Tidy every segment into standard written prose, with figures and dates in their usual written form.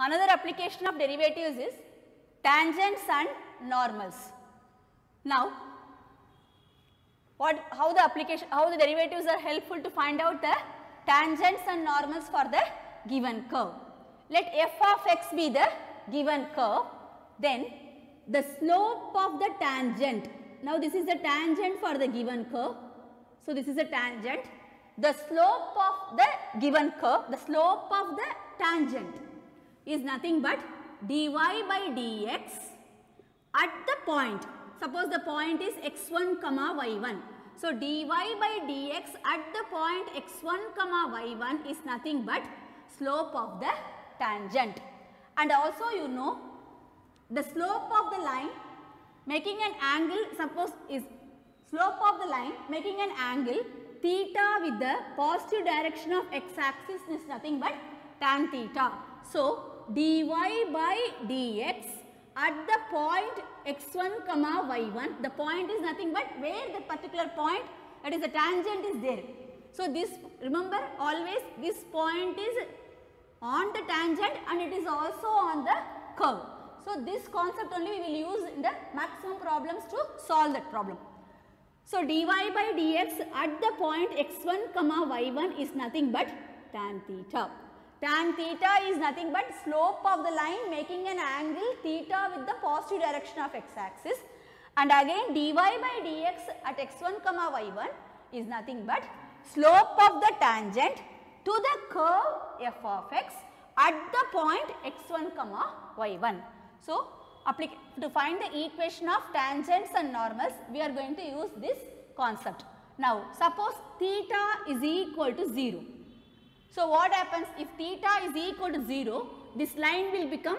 Another application of derivatives is tangents and normals. Now, how the derivatives are helpful to find out the tangents and normals for the given curve. Let f of x be the given curve, then the slope of the tangent. Now, this is the tangent for the given curve. So, this is a tangent. The slope of the given curve, the slope of the tangent is nothing but dy by dx at the point. Suppose the point is x1 comma y1. So, dy by dx at the point x1 comma y1 is nothing but slope of the tangent. And also you know the slope of the line making an angle, suppose is slope of the line making an angle theta with the positive direction of x axis is nothing but tan theta. So, dy by dx at the point x1 comma y1, the point is nothing but where the particular point, that is the tangent is there. So, this remember always this point is on the tangent and it is also on the curve. So, this concept only we will use in the maximum problems to solve that problem. So, dy by dx at the point x1 comma y1 is nothing but tan theta. Tan theta is nothing but slope of the line making an angle theta with the positive direction of x axis, and again dy by dx at x1 comma y1 is nothing but slope of the tangent to the curve f of x at the point x1 comma y1. So, to find the equation of tangents and normals, we are going to use this concept. Now, suppose theta is equal to 0. So, what happens if theta is equal to 0, this line will become,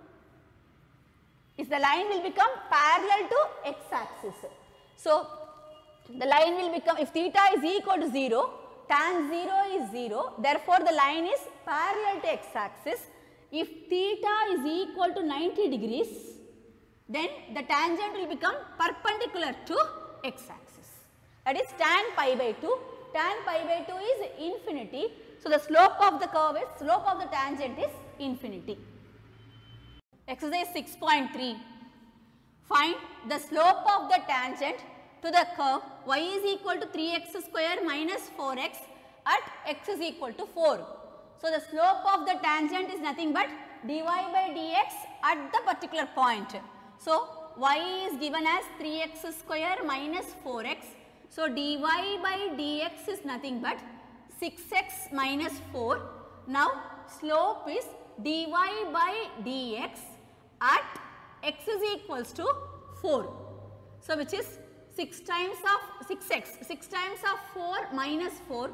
parallel to x axis. So, the line will become, if theta is equal to 0, tan 0 is 0, therefore, the line is parallel to x axis. If theta is equal to 90 degrees, then the tangent will become perpendicular to x axis, that is tan pi by 2. Tan pi by 2 is infinity. So, the slope of the curve is, slope of the tangent is infinity. Exercise 6.3. Find the slope of the tangent to the curve y is equal to 3x square minus 4x at x is equal to 4. So, the slope of the tangent is nothing but dy by dx at the particular point. So, y is given as 3x square minus 4x. So, dy by dx is nothing but 6x minus 4. Now, slope is dy by dx at x is equals to 4. So, which is 6 times of 6x, 6 times of 4 minus 4,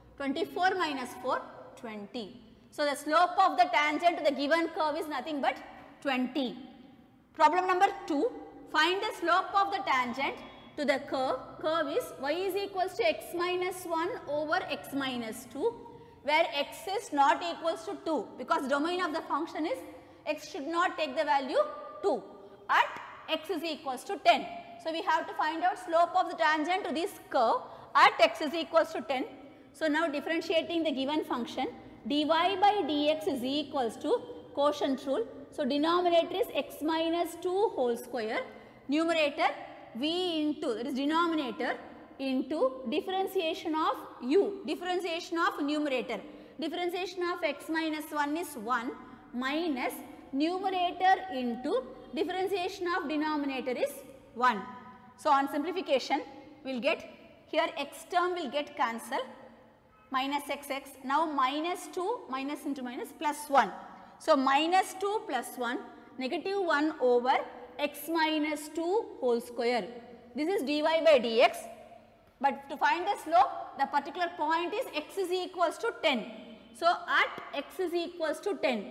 24 minus 4, 20. So, the slope of the tangent to the given curve is nothing but 20. Problem number 2, find the slope of the tangent to the curve is y is equals to x minus 1 over x minus 2, where x is not equals to 2, because domain of the function is x should not take the value 2 at x is equals to 10. So, we have to find out slope of the tangent to this curve at x is equals to 10. So, now differentiating the given function, dy by dx is equals to quotient rule. So, denominator is x minus 2 whole square, numerator v into, that is denominator into differentiation of u, differentiation of numerator. Differentiation of x minus 1 is 1 minus numerator into differentiation of denominator is 1. So, on simplification we will get here x term will get cancelled, minus xx, now minus 2 minus into minus plus 1. So, minus 2 plus 1, negative 1 over x minus 2 whole square. This is dy by dx, but to find the slope, the particular point is x is equals to 10. So, at x is equals to 10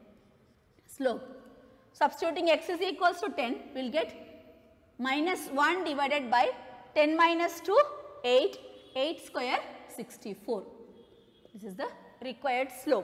slope, substituting x is equals to 10, we will get minus 1 divided by 10 minus 2, 8, 8 square 64. This is the required slope.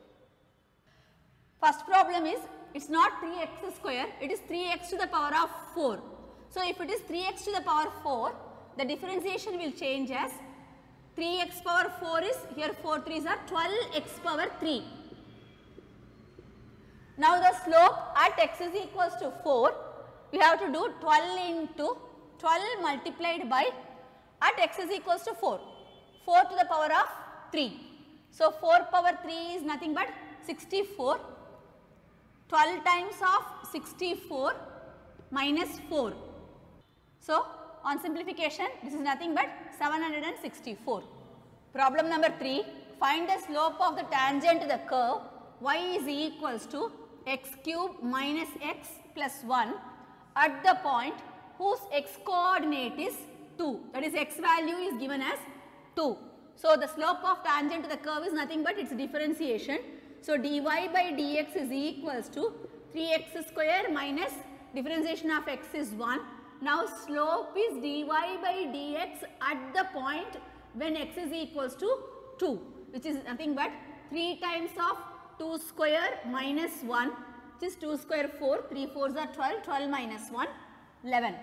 First problem is, it is not 3x square, it is 3x to the power of 4. So, if it is 3x to the power 4, the differentiation will change as 3x power 4 is, here 4 3s are 12x power 3. Now the slope at x is equals to 4, we have to do 12 into 12 multiplied by at x is equals to 4, 4 to the power of 3. So 4 power 3 is nothing but 64, 12 times of 64 minus 4. So on simplification this is nothing but 764. Problem number 3, find the slope of the tangent to the curve y is equals to x cube minus x plus 1 at the point whose x coordinate is 2, that is x value is given as 2. So the slope of tangent to the curve is nothing but its differentiation. So dy by dx is equals to 3x square minus differentiation of x is 1. Now slope is dy by dx at the point when x is equals to 2, which is nothing but 3 times of 2 square minus 1, which is 2 square 4, 3 4s are 12, 12 minus 1, 11.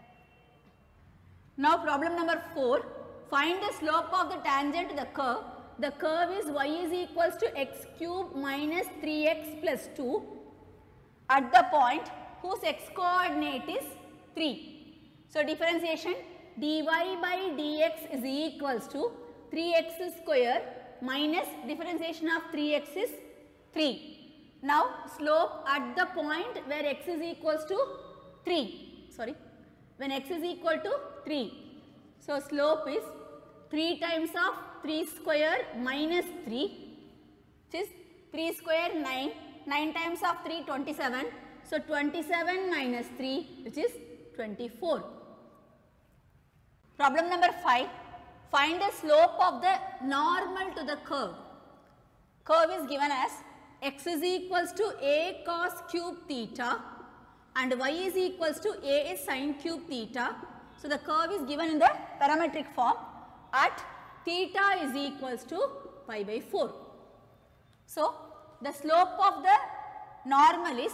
Now problem number 4, find the slope of the tangent to the curve. The curve is y is equals to x cube minus 3x plus 2 at the point whose x coordinate is 3. So differentiation dy by dx is equals to 3x square minus differentiation of 3x is 3. Now slope at the point where x is equals to 3, when x is equal to 3. So slope is 3 times of 3 square minus 3, which is 3 square 9, 9 times of 3 27. So 27 minus 3, which is 24. Problem number 5, find the slope of the normal to the curve. Curve is given as x is equals to a cos cube theta and y is equals to a sin cube theta. So the curve is given in the parametric form at theta is equals to pi by 4. So the slope of the normal is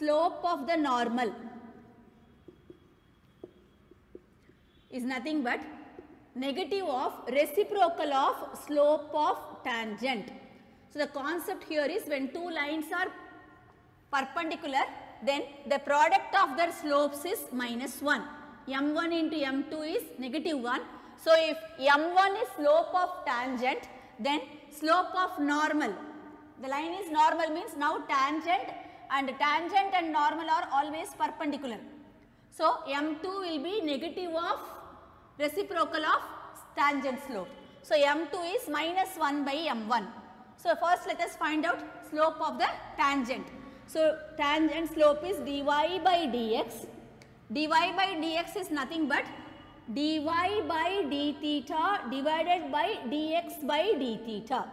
nothing but negative of reciprocal of slope of tangent. So the concept here is when two lines are perpendicular, then the product of their slopes is minus 1. m1 into m2 is negative 1. So if m1 is slope of tangent, then slope of normal, the line is normal means now tangent and normal are always perpendicular. So m2 will be negative of reciprocal of tangent slope. So m2 is minus 1 by m1. So first let us find out slope of the tangent. So tangent slope is dy by dx. dy by dx is nothing but dy by d theta divided by dx by d theta.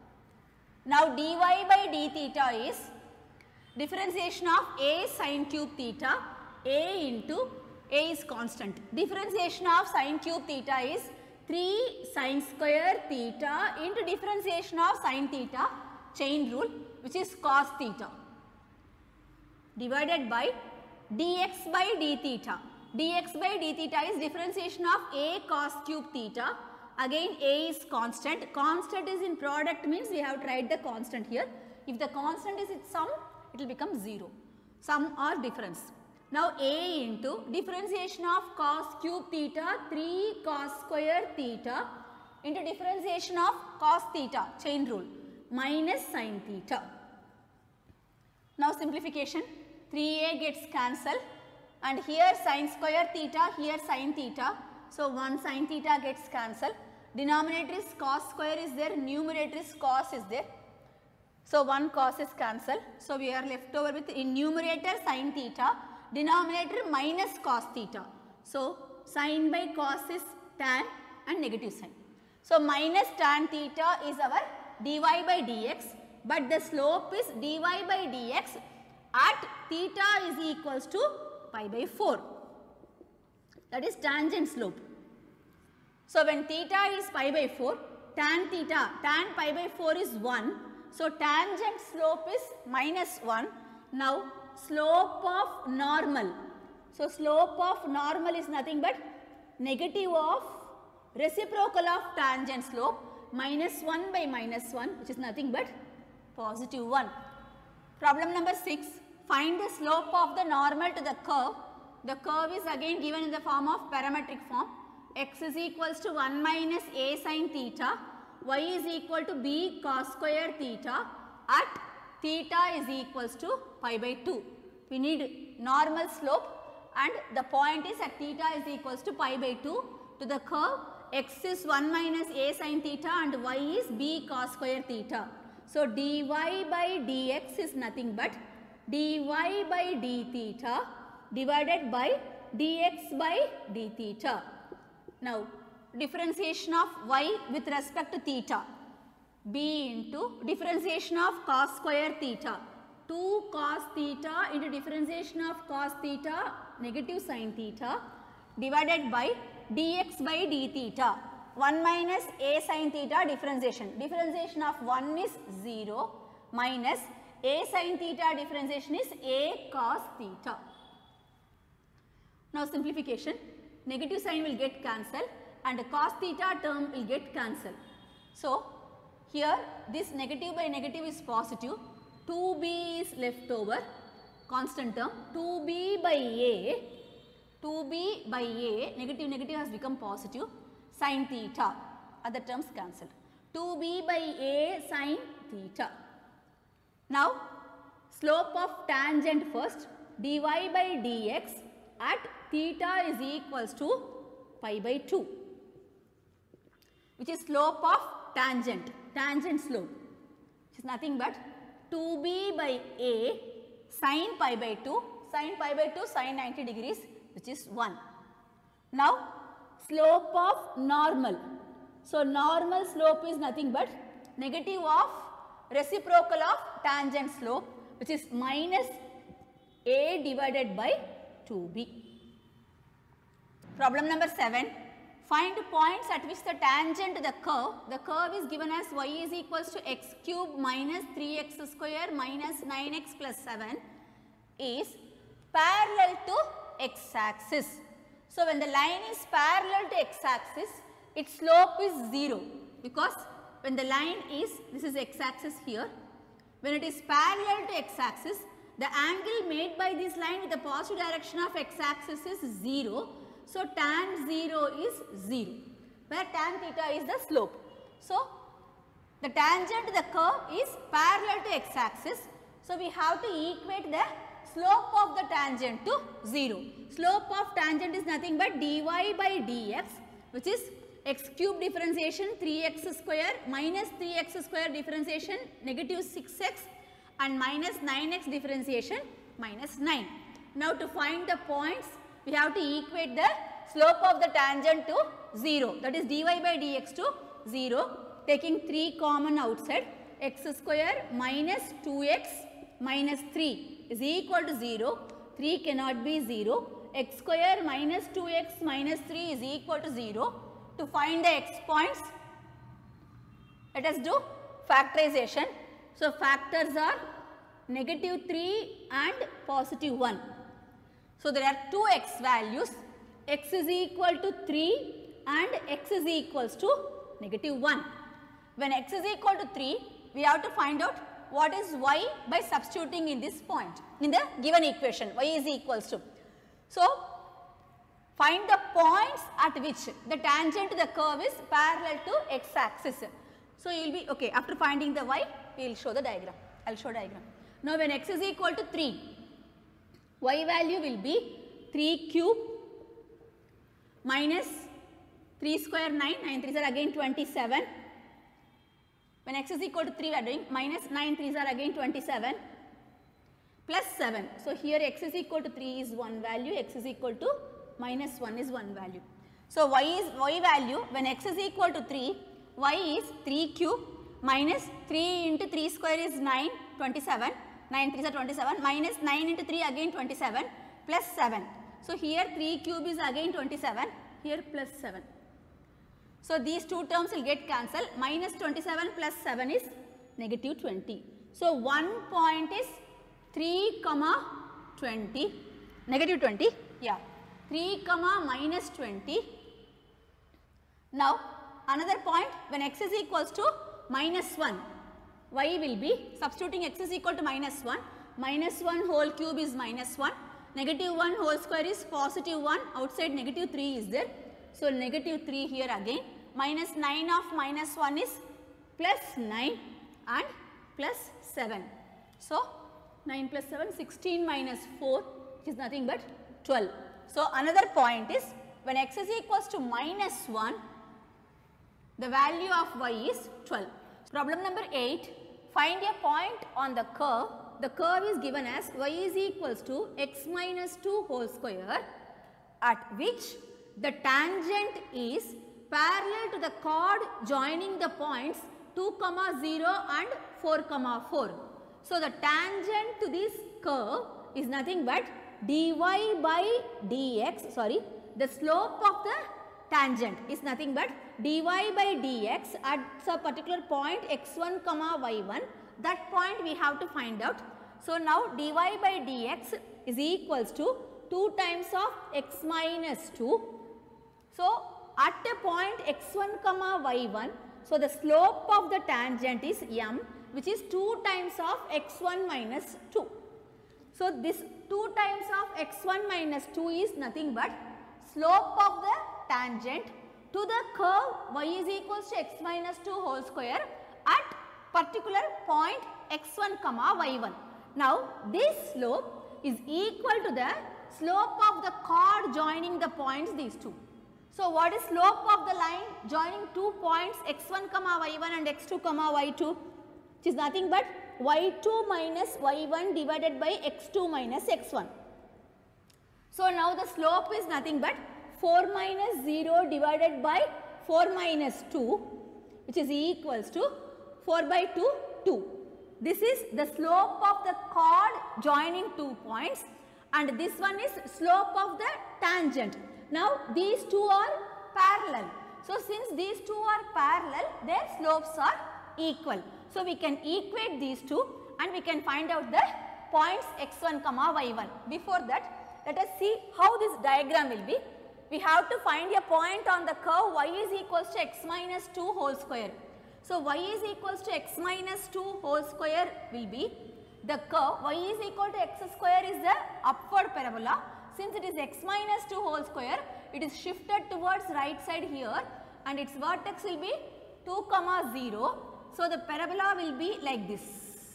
Now dy by d theta is differentiation of a sin cube theta, a into a is constant. Differentiation of sin cube theta is 3 sin square theta into differentiation of sin theta, chain rule, which is cos theta, divided by dx by d theta. dx by d theta is differentiation of a cos cube theta. Again a is constant. Constant is in product means we have tried the constant here. If the constant is its sum, it will become 0. Sum or difference. Now a into differentiation of cos cube theta 3 cos square theta into differentiation of cos theta, chain rule, minus sin theta. Now simplification, 3a gets cancelled and here sin square theta, here sin theta. So 1 sin theta gets cancelled. Denominator is cos square is there, numerator is cos is there. So 1 cos is cancelled. So we are left over with in numerator sin theta, denominator minus cos theta. So sin by cos is tan and negative sign. So minus tan theta is our dy by dx, but the slope is dy by dx at theta is equals to pi by 4. That is tangent slope. So when theta is pi by 4, tan theta, tan pi by 4 is 1. So tangent slope is minus 1. Now slope of normal. So slope of normal is nothing but negative of reciprocal of tangent slope minus 1 by minus 1, which is nothing but positive 1. Problem number 6. Find the slope of the normal to the curve. The curve is again given in the form of parametric form. X is equals to 1 minus a sin theta. Y is equal to b cos square theta at theta is equals to pi by 2. We need normal slope and the point is at theta is equals to pi by 2 to the curve. X is 1 minus a sin theta and y is b cos square theta. So, dy by dx is nothing but dy by d theta divided by dx by d theta. Now, differentiation of y with respect to theta, b into differentiation of cos square theta, 2 cos theta into differentiation of cos theta negative sin theta divided by dx by d theta, 1 minus a sin theta differentiation. Differentiation of 1 is 0 minus a sin theta differentiation is a cos theta. Now, simplification, negative sign will get cancelled and cos theta term will get cancelled. So, here this negative by negative is positive, 2b is left over, constant term, 2b by a, negative negative has become positive, sin theta, other terms cancelled, 2b by a sin theta. Now, slope of tangent first, dy by dx at theta is equals to pi by 2, which is slope of tangent slope, which is nothing but 2b by a sin pi by 2, sin 90 degrees, which is 1. Now, slope of normal. So, normal slope is nothing but negative of reciprocal of tangent slope, which is minus a divided by 2b. Problem number 7. Find points at which the tangent to the curve is given as y is equals to x cube minus 3x square minus 9x plus 7 is parallel to x axis. So, when the line is parallel to x axis, its slope is 0, because when the line is, this is x axis here, when it is parallel to x axis, the angle made by this line with the positive direction of x axis is 0. So, tan 0 is 0, where tan theta is the slope. So, the tangent to the curve is parallel to x axis. So, we have to equate the slope of the tangent to 0. Slope of tangent is nothing but dy by dx, which is x cube differentiation 3x square minus 3x square differentiation negative 6x and minus 9x differentiation minus 9. Now, to find the points, we have to equate the slope of the tangent to 0, that is dy by dx to 0, taking 3 common outside, x square minus 2x minus 3 is equal to 0, 3 cannot be 0, x square minus 2x minus 3 is equal to 0. To find the x points, let us do factorization. So, factors are negative 3 and positive 1. So, there are two x values, x is equal to 3 and x is equals to negative 1. When x is equal to 3, we have to find out what is y by substituting in this point, in the given equation, y is equals to. So, find the points at which the tangent to the curve is parallel to x axis. So, you will be, okay, after finding the y, we will show the diagram, I will show diagram. Now, when x is equal to 3, y value will be 3 cube minus 3 square 9, 9 3s are again 27. When x is equal to 3, we are doing minus 9 3s are again 27 plus 7. So, here x is equal to 3 is one value, x is equal to minus 1 is one value. So, y value when x is equal to 3, y is 3 cube minus 3 into 3 square is 9, 27, 9 3s are 27 minus 9 into 3 again 27 plus 7. So, here 3 cube is again 27, here plus 7. So, these two terms will get cancelled, minus 27 plus 7 is negative 20. So, one point is 3 comma 20, negative 20, yeah, 3 comma minus 20. Now, another point when x is equals to minus 1, y will be, substituting x is equal to minus 1, minus 1 whole cube is minus 1, negative 1 whole square is positive 1, outside negative 3 is there. So, negative 3 here again, minus 9 of minus 1 is plus 9 and plus 7. So, 9 plus 7, 16 minus 4, which is nothing but 12. So, another point is when x is equals to minus 1, the value of y is 12. Problem number 8, find a point on the curve. The curve is given as y is equals to x minus 2 whole square, at which the tangent is parallel to the chord joining the points 2, 0 and 4, 4. So, the tangent to this curve is nothing but dy by dx, the slope of the tangent is nothing but dy by dx at a particular point x1, y1, that point we have to find out. So, now dy by dx is equals to 2 times of x minus 2. So, at a point x1, y1, so the slope of the tangent is m, which is 2 times of x1 minus 2. So, this 2 times of x1 minus 2 is nothing but slope of the tangent to the curve y is equals to x minus 2 whole square at particular point x1, y1. Now, this slope is equal to the slope of the chord joining the points these two. So, what is slope of the line joining 2 points x1, y1 and x2, y2, which is nothing but y2 minus y1 divided by x2 minus x1. So, now the slope is nothing but 4 minus 0 divided by 4 minus 2, which is equals to 4 by 2, 2. This is the slope of the chord joining 2 points and this one is slope of the tangent. Now, these two are parallel. So, since these two are parallel, their slopes are equal. So, we can equate these two and we can find out the points x1, y1. Before that, let us see how this diagram will be. We have to find a point on the curve y is equals to x minus 2 whole square. So, y is equals to x minus 2 whole square will be the curve y is equal to x square is the upward parabola. Since it is x minus 2 whole square, it is shifted towards right side here and its vertex will be 2, 0. So, the parabola will be like this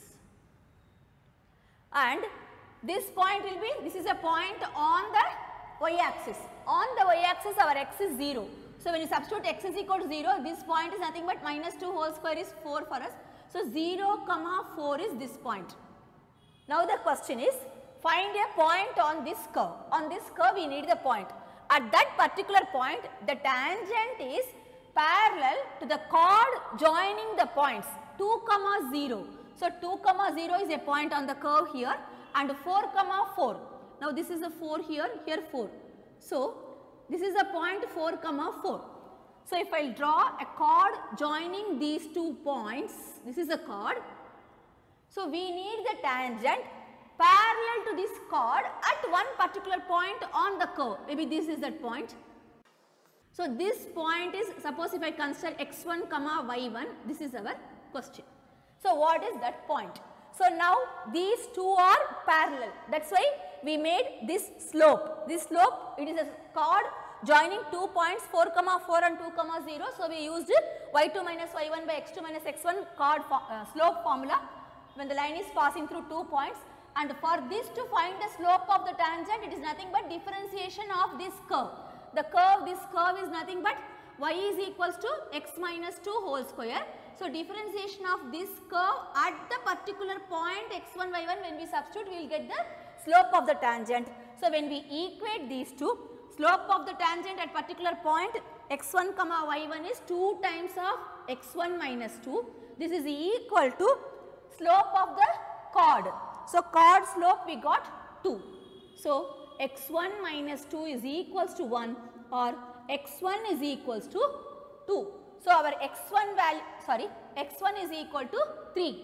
and this point will be, this is a point on the y axis. On the y axis our x is 0. So, when you substitute x is equal to 0, this point is nothing but minus 2 whole square is 4 for us. So, 0, 4 is this point. Now, the question is find a point on this curve. On this curve we need the point. At that particular point the tangent is parallel to the chord joining the points 2, 0. So, 2, 0 is a point on the curve here and 4, 4. Now, this is a 4 here, here 4. So, this is a point 4, 4. So, if I will draw a chord joining these 2 points, this is a chord. So, we need the tangent parallel to this chord at one particular point on the curve. Maybe this is that point. So, this point is, suppose if I consider x1, y1, this is our question. So, what is that point? So, now these two are parallel. That is why we made this slope. This slope, it is a chord joining 2 points 4, 4 and 2, 0. So, we used y2 minus y1 by x2 minus x1 chord slope formula when the line is passing through 2 points. And for this to find the slope of the tangent, it is nothing but differentiation of this curve. The curve, this curve is nothing but y is equals to x minus 2 whole square. So, differentiation of this curve at the particular point x1, y1, when we substitute, we will get the slope of the tangent. So, when we equate these two, slope of the tangent at particular point x1, y1 is 2 times of x1 minus 2. This is equal to slope of the chord. So, chord slope we got 2. So, x1 minus 2 is equals to 1 or x1 is equals to 2. So, our x1 value, x1 is equal to 3.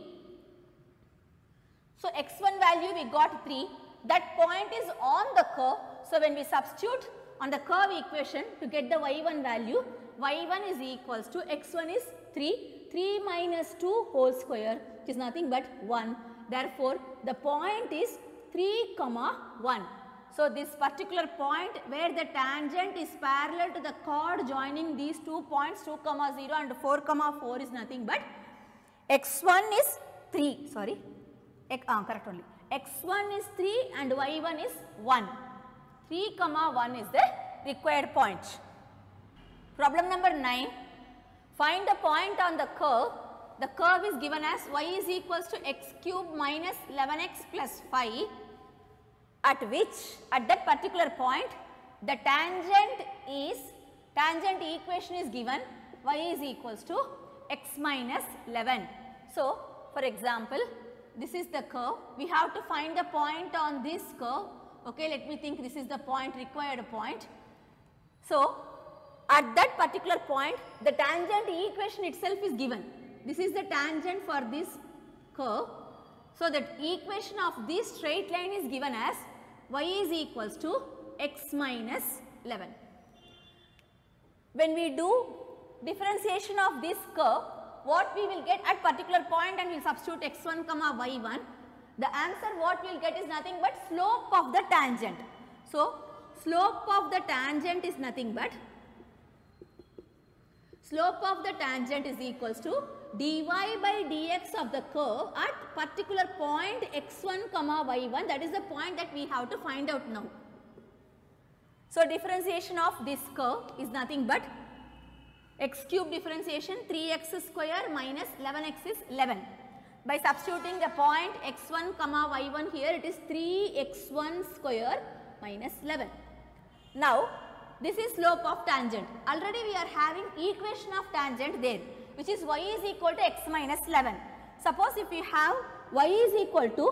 So, x1 value we got 3. That point is on the curve. So, when we substitute on the curve equation to get the y1 value, y1 is equals to x1 is 3. 3 minus 2 whole square, which is nothing but 1. Therefore, the point is 3 comma 1. So, this particular point where the tangent is parallel to the chord joining these 2 points 2 comma 0 and 4 comma 4 is nothing but x1 is 3, sorry, correct only, x1 is 3 and y1 is 1. 3 comma 1 is the required point. Problem number 9, find the point on the curve. The curve is given as y is equals to x cube minus 11x plus 5, at that particular point the tangent equation is given y is equals to x minus 11. So, for example, this is the curve, we have to find the point on this curve. Okay, let me think, this is the point, required point. So, at that particular point the tangent equation itself is given. This is the tangent for this curve. So, that equation of this straight line is given as y is equals to x minus 11. When we do differentiation of this curve, what we will get at particular point and we will substitute x1 comma y1, the answer what we will get is nothing but slope of the tangent. So, slope of the tangent is nothing but is equals to dy by dx of the curve at particular point x1 comma y1, that is the point that we have to find out now. So, differentiation of this curve is nothing but x cube differentiation 3x square minus 11x is 11. By substituting the point x1 comma y1 here, it is 3x1 square minus 11. Now, this is slope of tangent. Already we are having equation of tangent there, which is y is equal to x minus 11. Suppose if we have y is equal to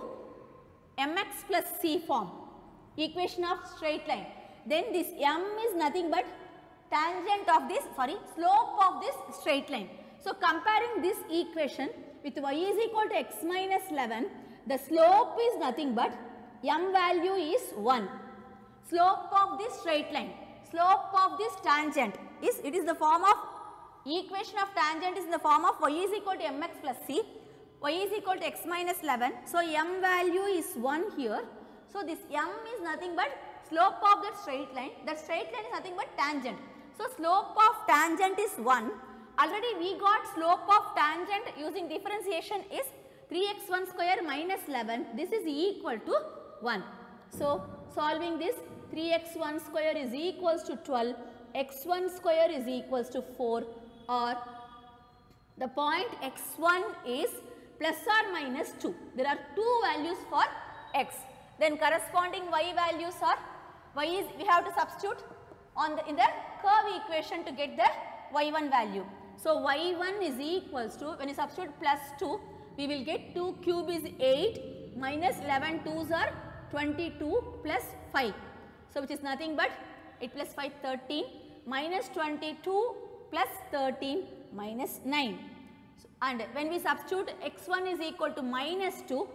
mx plus c form, equation of straight line, then this m is nothing but tangent of this, slope of this straight line. So, comparing this equation with y is equal to x minus 11, the slope is nothing but m value is 1. Slope of this straight line, slope of this tangent is, it is the form of, equation of tangent is in the form of y is equal to mx plus c, y is equal to x minus 11. So, m value is 1 here. So, this m is nothing but slope of that straight line is nothing but tangent. So, slope of tangent is 1. Already we got slope of tangent using differentiation is 3x1 square minus 11, this is equal to 1. So, solving this, 3x1 square is equals to 12, x1 square is equals to 4, or the point x1 is plus or minus 2. There are two values for x. Then corresponding y values are, y is, we have to substitute on the, in the curve equation to get the y1 value. So, y1 is equals to, when you substitute plus 2, we will get 2 cube is 8 minus 11 2s are 22 plus 5. So, which is nothing but 8 plus 5 13 minus 22 plus 13 minus 9. So, and when we substitute x1 is equal to minus 2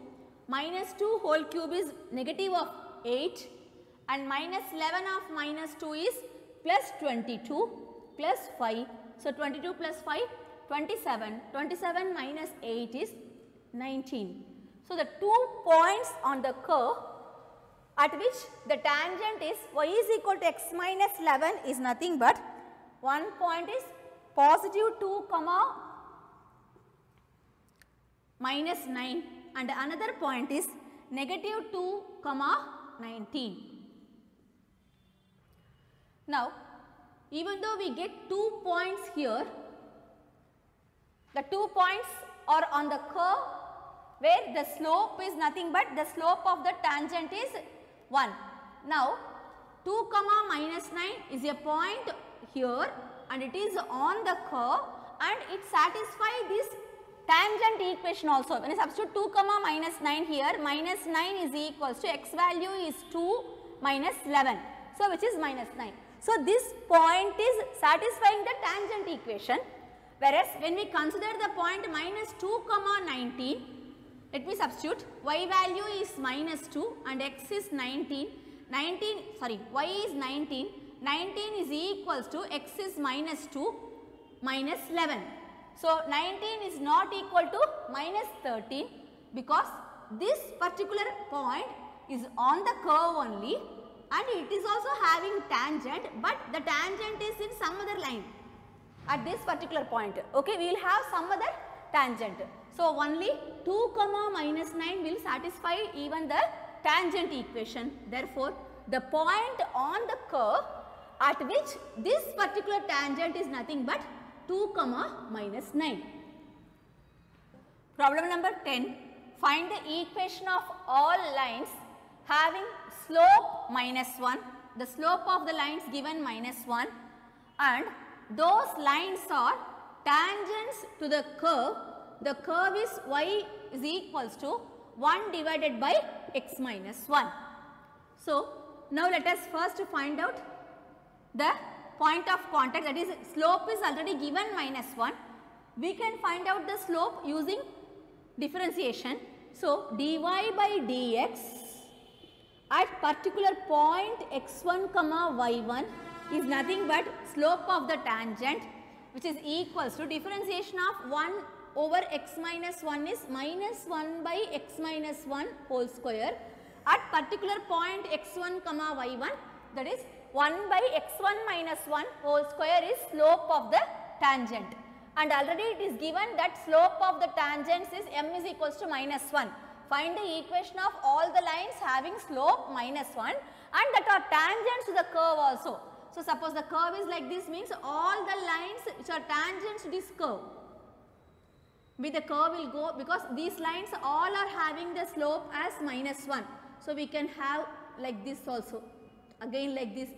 whole cube is negative of 8 and minus 11 of minus 2 is plus 22 plus 5. So, 22 plus 5 27, 27 minus 8 is 19. So, the 2 points on the curve at which the tangent is y is equal to x minus 11 is nothing but one point is positive 2 comma minus 9 and another point is negative 2 comma 19. Now, even though we get 2 points here, the 2 points are on the curve where the slope is nothing but the slope of the tangent is 1. Now, 2 comma minus 9 is a point here and it is on the curve and it satisfies this tangent equation also. When you substitute 2 comma minus 9 here, minus 9 is equals to x value is 2 minus 11. So, which is minus 9. So, this point is satisfying the tangent equation, whereas when we consider the point minus 2 comma 19, let me substitute, y value is minus 2 and x is 19, y is 19 is equals to x is minus 2 minus 11. So 19 is not equal to minus 13 because this particular point is on the curve only and it is also having tangent, but the tangent is in some other line at this particular point. Okay, we will have some other tangent. So only 2 comma minus 9 will satisfy even the tangent equation. Therefore, the point on the curve at which this particular tangent is nothing but 2 comma minus 9. Problem number 10. Find the equation of all lines having slope minus 1, the slope of the lines given minus 1, and those lines are tangents to the curve. The curve is y is equals to 1 divided by x minus 1. So, now let us first find out the point of contact, that is slope is already given minus 1. We can find out the slope using differentiation. So, dy by dx at particular point x1 comma y1 is nothing but slope of the tangent, which is equals to differentiation of 1 over x minus 1 is minus 1 by x minus 1 whole square at particular point x1 comma y1, that is 1 by x1 minus 1 whole square is slope of the tangent, and already it is given that slope of the tangents is m is equals to minus 1. Find the equation of all the lines having slope minus 1 and that are tangents to the curve also. So, suppose the curve is like this, means all the lines which are tangents to this curve, with the curve will go, because these lines all are having the slope as minus 1. So, we can have like this also, again like this.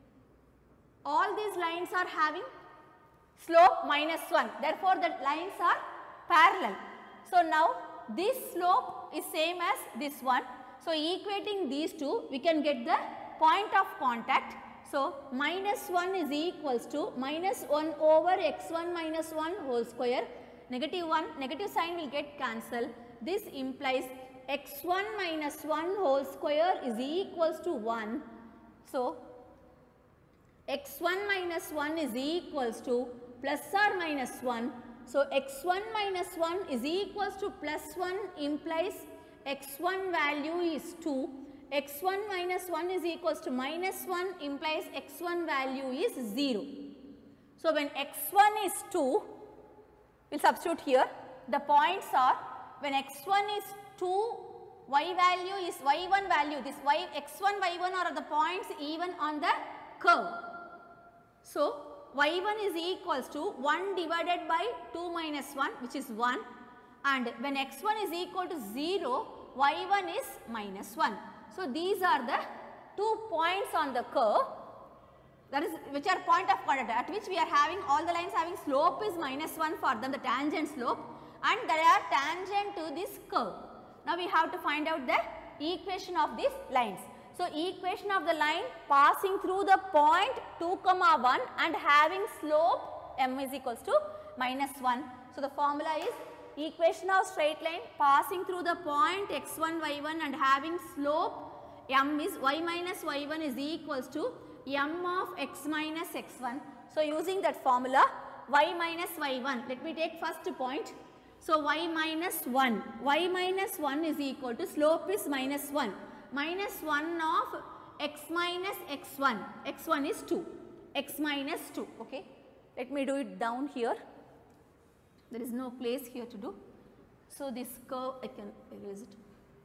All these lines are having slope minus 1, therefore, the lines are parallel. So, now this slope is same as this one. So, equating these two, we can get the point of contact. So, minus 1 is equals to minus 1 over x1 minus 1 whole square, negative 1, negative sign will get cancelled. This implies x1 minus 1 whole square is equals to 1. So, x1 minus 1 is equals to plus or minus 1. So, x1 minus 1 is equals to plus 1 implies x1 value is 2, x1 minus 1 is equals to minus 1 implies x1 value is 0. So, when x1 is 2, we will substitute here. The points are, when x1 is 2, y value is y1 value, this y x1 y1 are the points even on the curve. So, y1 is equals to 1 divided by 2 minus 1, which is 1, and when x1 is equal to 0, y1 is minus 1. So, these are the 2 points on the curve, that is which are point of contact, at which we are having all the lines having slope is minus 1 for them, the tangent slope, and they are tangent to this curve. Now, we have to find out the equation of these lines. So, equation of the line passing through the point 2 comma 1 and having slope m is equals to minus 1. So, the formula is equation of straight line passing through the point x1 y1 and having slope m is y minus y1 is equals to m of x minus x1. So, using that formula y minus y1, let me take first point. So, y minus 1 is equal to slope is minus 1. Minus 1 of x minus x1, x1 is 2, x minus 2, okay. Let me do it down here, there is no place here to do. So, this curve I can erase it.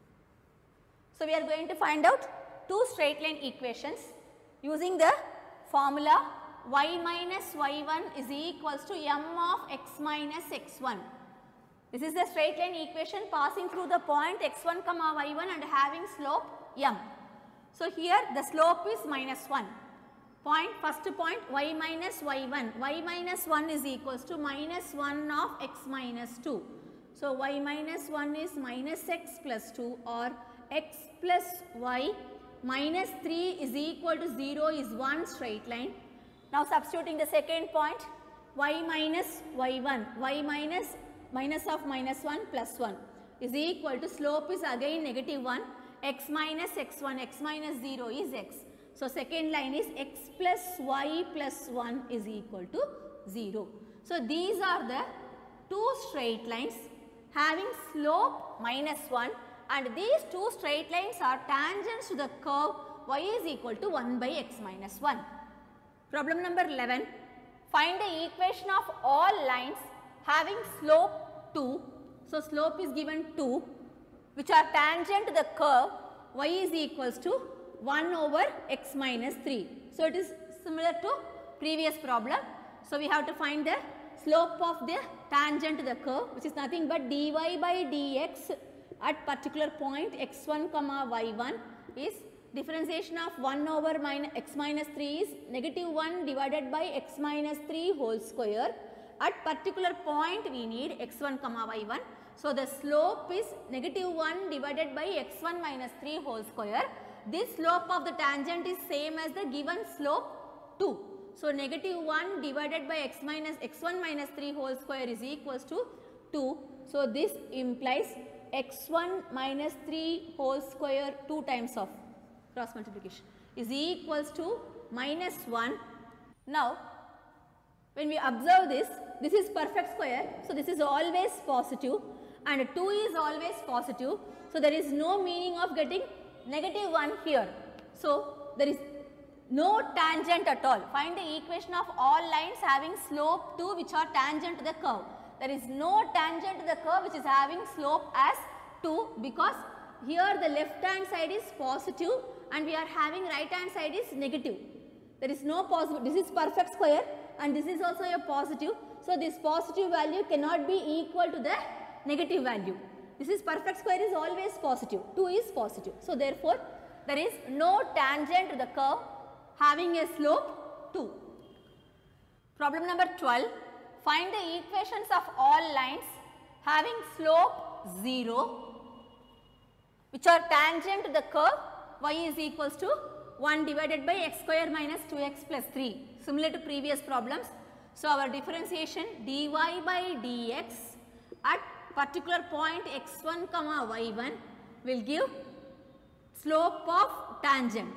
So, we are going to find out two straight line equations using the formula y minus y1 is equals to m of x minus x1. This is the straight line equation passing through the point x1 comma y1 and having slope m. So, here the slope is minus 1. First point y minus y1, y minus 1 is equals to minus 1 of x minus 2. So, y minus 1 is minus x plus 2 or x plus y minus 3 is equal to 0 is one straight line. Now, substituting the second point y minus y1, y minus of minus 1 plus 1 is equal to slope is again negative 1, x minus x1, x minus 0 is x. So, second line is x plus y plus 1 is equal to 0. So, these are the two straight lines having slope -1, and these two straight lines are tangents to the curve y is equal to 1 by x minus 1. Problem number 11. Find the equation of all lines having slope 2. So, slope is given 2, which are tangent to the curve y is equals to 1 over x minus 3. So, it is similar to previous problem. So, we have to find the slope of the tangent to the curve, which is nothing but dy by dx at particular point x1 comma y1 is differentiation of 1 over x minus 3 is negative 1 divided by x minus 3 whole square. At particular point we need x1 comma y1. So, the slope is negative 1 divided by x1 minus 3 whole square. This slope of the tangent is same as the given slope 2. So, negative 1 divided by x1 minus 3 whole square is equals to 2. So, this implies x1 minus 3 whole square 2 times of cross multiplication is equals to minus 1. Now, when we observe this, this is perfect square. So, this is always positive and 2 is always positive. So, there is no meaning of getting negative 1 here. So, there is no tangent at all. Find the equation of all lines having slope 2 which are tangent to the curve. There is no tangent to the curve which is having slope as 2, because here the left hand side is positive and we are having right hand side is negative. There is no possible, this is perfect square and this is also a positive. So, this positive value cannot be equal to the negative value. This is perfect square is always positive, 2 is positive. So, therefore, there is no tangent to the curve having a slope 2. Problem number 12. Find the equations of all lines having slope 0 which are tangent to the curve y is equals to 1 divided by x square minus 2x plus 3, similar to previous problems. So, our differentiation dy by dx at particular point x1 comma y1 will give slope of tangent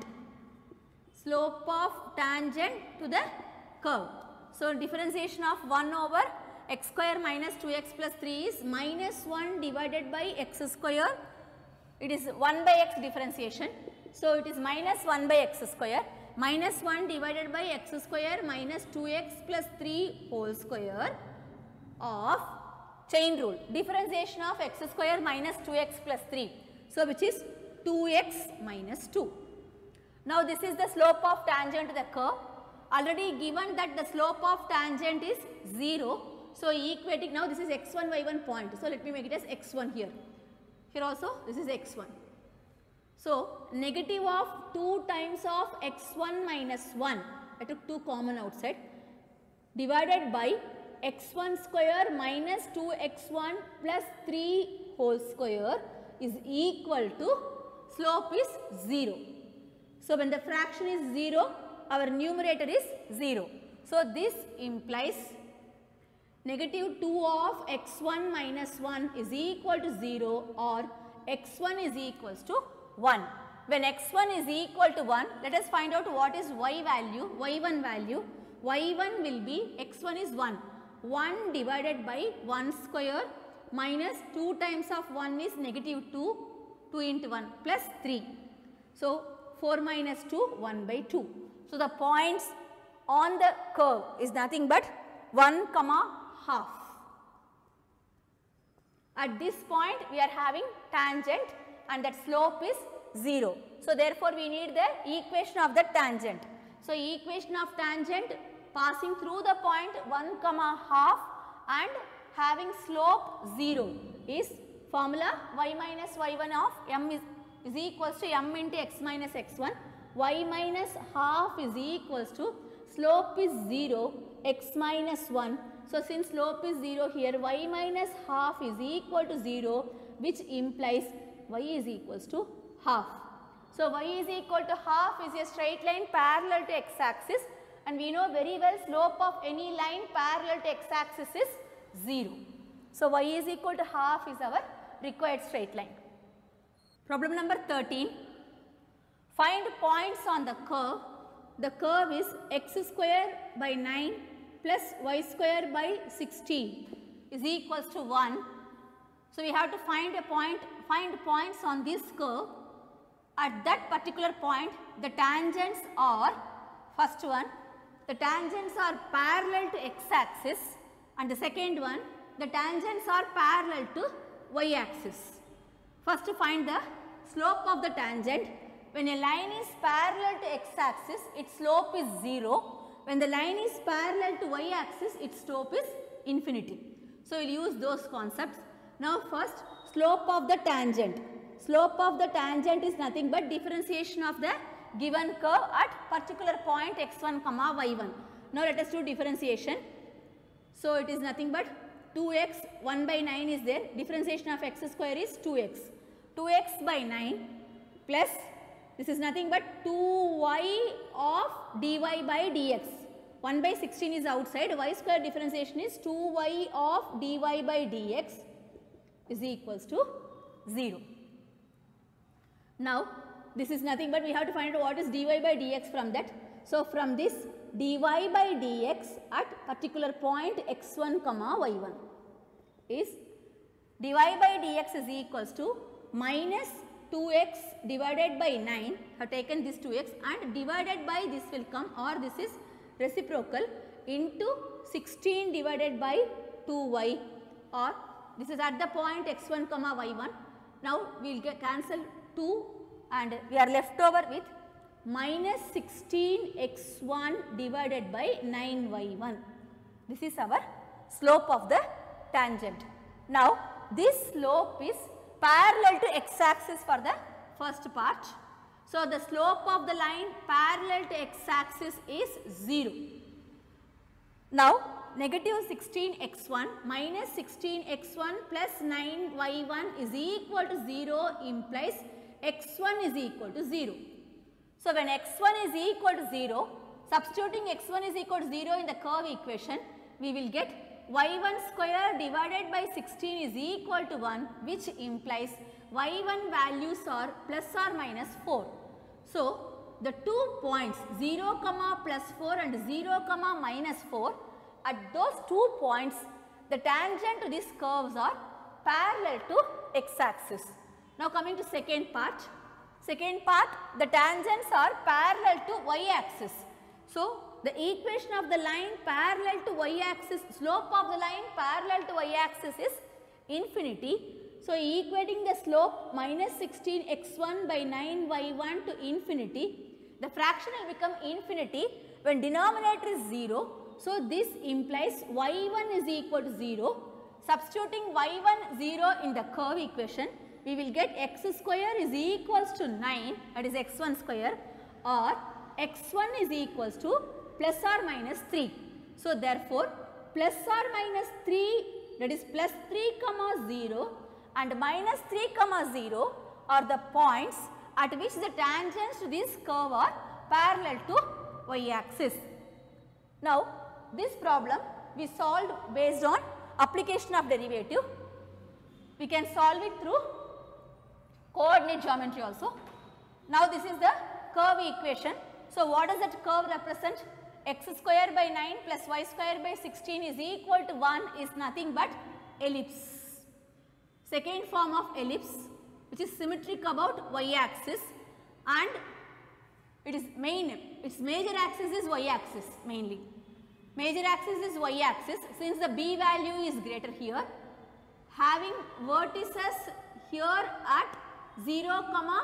to the curve. So, differentiation of 1 over x square minus 2x plus 3 is minus 1 divided by x square. It is 1 by x differentiation. So, it is minus 1 by x square, minus 1 divided by x square minus 2x plus 3 whole square of chain rule, differentiation of x square minus 2x plus 3. So, which is 2x minus 2. Now, this is the slope of tangent to the curve. Already given that the slope of tangent is 0. So, equating, now this is x1 y1 point. So, let me make it as x1 here. Here also this is x1. So, negative of 2 times of x1 minus 1, I took 2 common outside, divided by x1 square minus 2x1 plus 3 whole square is equal to slope is 0. So, when the fraction is 0, our numerator is 0. So, this implies negative 2 of x1 minus 1 is equal to 0 or x1 is equals to 1. When x1 is equal to 1, let us find out what is y value, y1 value. y1 will be, x1 is 1. 1 divided by 1 square minus 2 times of 1 is negative 2, 2 into 1 plus 3. So, 4 minus 2, 1 by 2. So, the points on the curve is nothing but 1 comma half. At this point, we are having tangent and that slope is 0. So, therefore, we need the equation of the tangent. So, equation of tangent passing through the point 1 comma half and having slope 0 is formula y minus y1 of m is equals to m into x minus x1. Y minus half is equals to slope is 0, x minus 1. So, since slope is 0 here, y minus half is equal to 0, which implies y is equals to half. So, y is equal to half is a straight line parallel to x axis, and we know very well slope of any line parallel to x axis is 0. So, y is equal to half is our required straight line. Problem number 13. Find points on the curve. The curve is x square by 9 plus y square by 16. is equals to 1. So, we have to find points on this curve. At that particular point, the tangents are, first one, the tangents are parallel to x-axis, and the second one, the tangents are parallel to y-axis. First, to find the slope of the tangent. When a line is parallel to x-axis, its slope is 0. When the line is parallel to y-axis, its slope is infinity. So, we will use those concepts. Now, first, slope of the tangent. Slope of the tangent is nothing but differentiation of the given curve at particular point x1, y1. Now, let us do differentiation. So, it is nothing but 2x, 1 by 9 is there. Differentiation of x square is 2x. 2x by 9 plus, this is nothing but 2y of dy by dx. 1 by 16 is outside, y square differentiation is 2y of dy by dx is equals to 0. Now, this is nothing but we have to find out what is dy by dx from that. So, from this dy by dx at particular point x1, y1 is dy by dx is equals to minus 2x divided by 9, I have taken this 2x and divided by this will come, or this is reciprocal, into 16 divided by 2y, or this is at the point x1, y1. Now, we will cancel 2 and we are left over with minus 16x1 divided by 9y1. This is our slope of the tangent. Now, this slope is parallel to x-axis for the first part. So, the slope of the line parallel to x-axis is 0. Now, negative 16x1 minus 16x1 plus 9y1 is equal to 0 implies x1 is equal to 0. So, when x1 is equal to 0, substituting x1 is equal to 0 in the curve equation, we will get y1 square divided by 16 is equal to 1, which implies y1 values are plus or minus 4. So, the 2 points 0, plus 4 and 0, minus 4, at those 2 points the tangent to these curves are parallel to x-axis. Now, coming to second part. Second part, the tangents are parallel to y-axis. So, the equation of the line parallel to y-axis, slope of the line parallel to y-axis is infinity. So, equating the slope minus 16x1 by 9y1 to infinity, the fraction will become infinity when denominator is 0. So, this implies y1 is equal to 0. Substituting y1 0 in the curve equation, we will get x square is equals to 9, that is x1 square, or x1 is equals to plus or minus 3. So, therefore, plus or minus 3, that is plus 3 0 and minus 3 0 are the points at which the tangents to this curve are parallel to y-axis. Now, this problem we solved based on application of derivative. We can solve it through coordinate geometry also. Now, this is the curve equation. So, what does that curve represent? X square by 9 plus y square by 16 is equal to 1 is nothing but ellipse. Second form of ellipse, which is symmetric about y-axis, and its major axis is y-axis mainly. Major axis is y-axis since the b value is greater here, having vertices here at 0,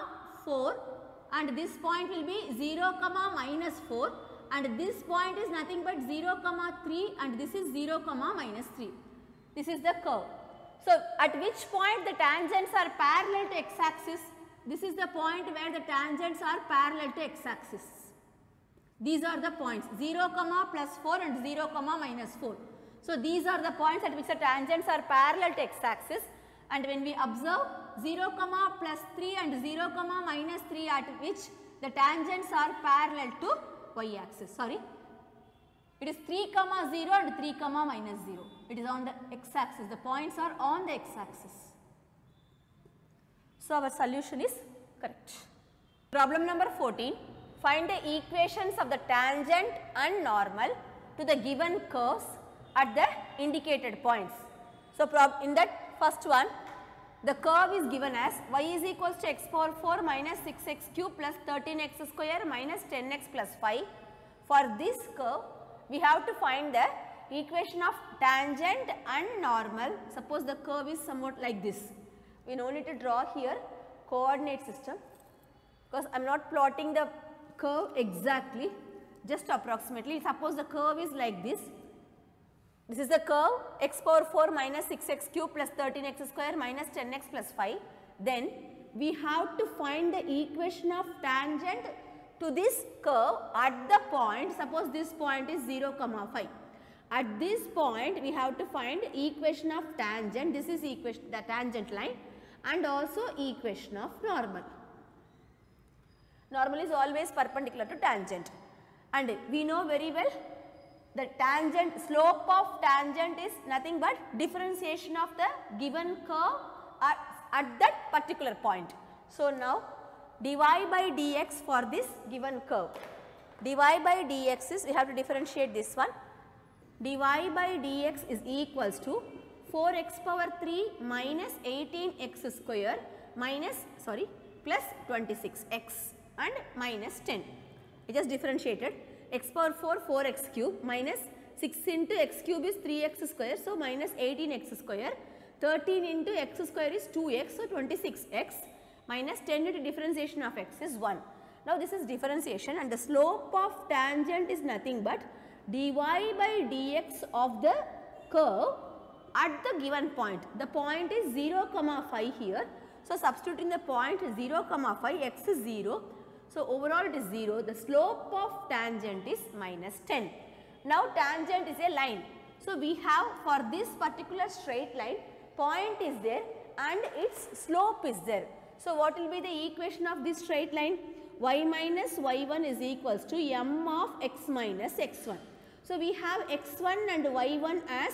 4, and this point will be 0, minus 4, and this point is nothing but 0, 3, and this is 0, minus 3. This is the curve. So, at which point the tangents are parallel to x-axis? This is the point where the tangents are parallel to x-axis. These are the points 0, plus 4 and 0, minus 4. So, these are the points at which the tangents are parallel to x-axis, and when we observe 0, plus 3 and 0, minus 3 at which the tangents are parallel to y-axis. Sorry, it is 3, 0 and 3, minus 0. It is on the x-axis. The points are on the x-axis. So, our solution is correct. Problem number 14. Find the equations of the tangent and normal to the given curves at the indicated points. So, in that first one, the curve is given as y is equals to x power 4 minus 6x cube plus 13x square minus 10x plus 5. For this curve, we have to find the equation of tangent and normal. Suppose the curve is somewhat like this. We no need to draw here coordinate system, because I am not plotting the curve exactly, just approximately. Suppose the curve is like this. This is the curve x power 4 minus 6x cube plus 13x square minus 10x plus 5. Then we have to find the equation of tangent to this curve at the point. Suppose this point is 0, 5. At this point we have to find equation of tangent. This is equation, the tangent line, and also equation of normal. Normal is always perpendicular to tangent, and we know very well the tangent, slope of tangent is nothing but differentiation of the given curve at that particular point. So, now dy by dx for this given curve. Dy by dx is, we have to differentiate this one. Dy by dx is equals to 4x power 3 minus 18x square minus, plus 26x and minus 10. It is differentiated. X power 4, 4x cube minus 6 into x cube is 3x square. So, minus 18x square. 13 into x square is 2x. So, 26x minus 10 into differentiation of x is 1. Now, this is differentiation, and the slope of tangent is nothing but dy by dx of the curve at the given point. The point is 0, 5 here. So, substituting the point 0, 5, x is 0. So, overall it is 0. The slope of tangent is minus 10. Now, tangent is a line. So, we have for this particular straight line, point is there and its slope is there. So, what will be the equation of this straight line? Y minus y1 is equals to m of x minus x1. So, we have x1 and y1 as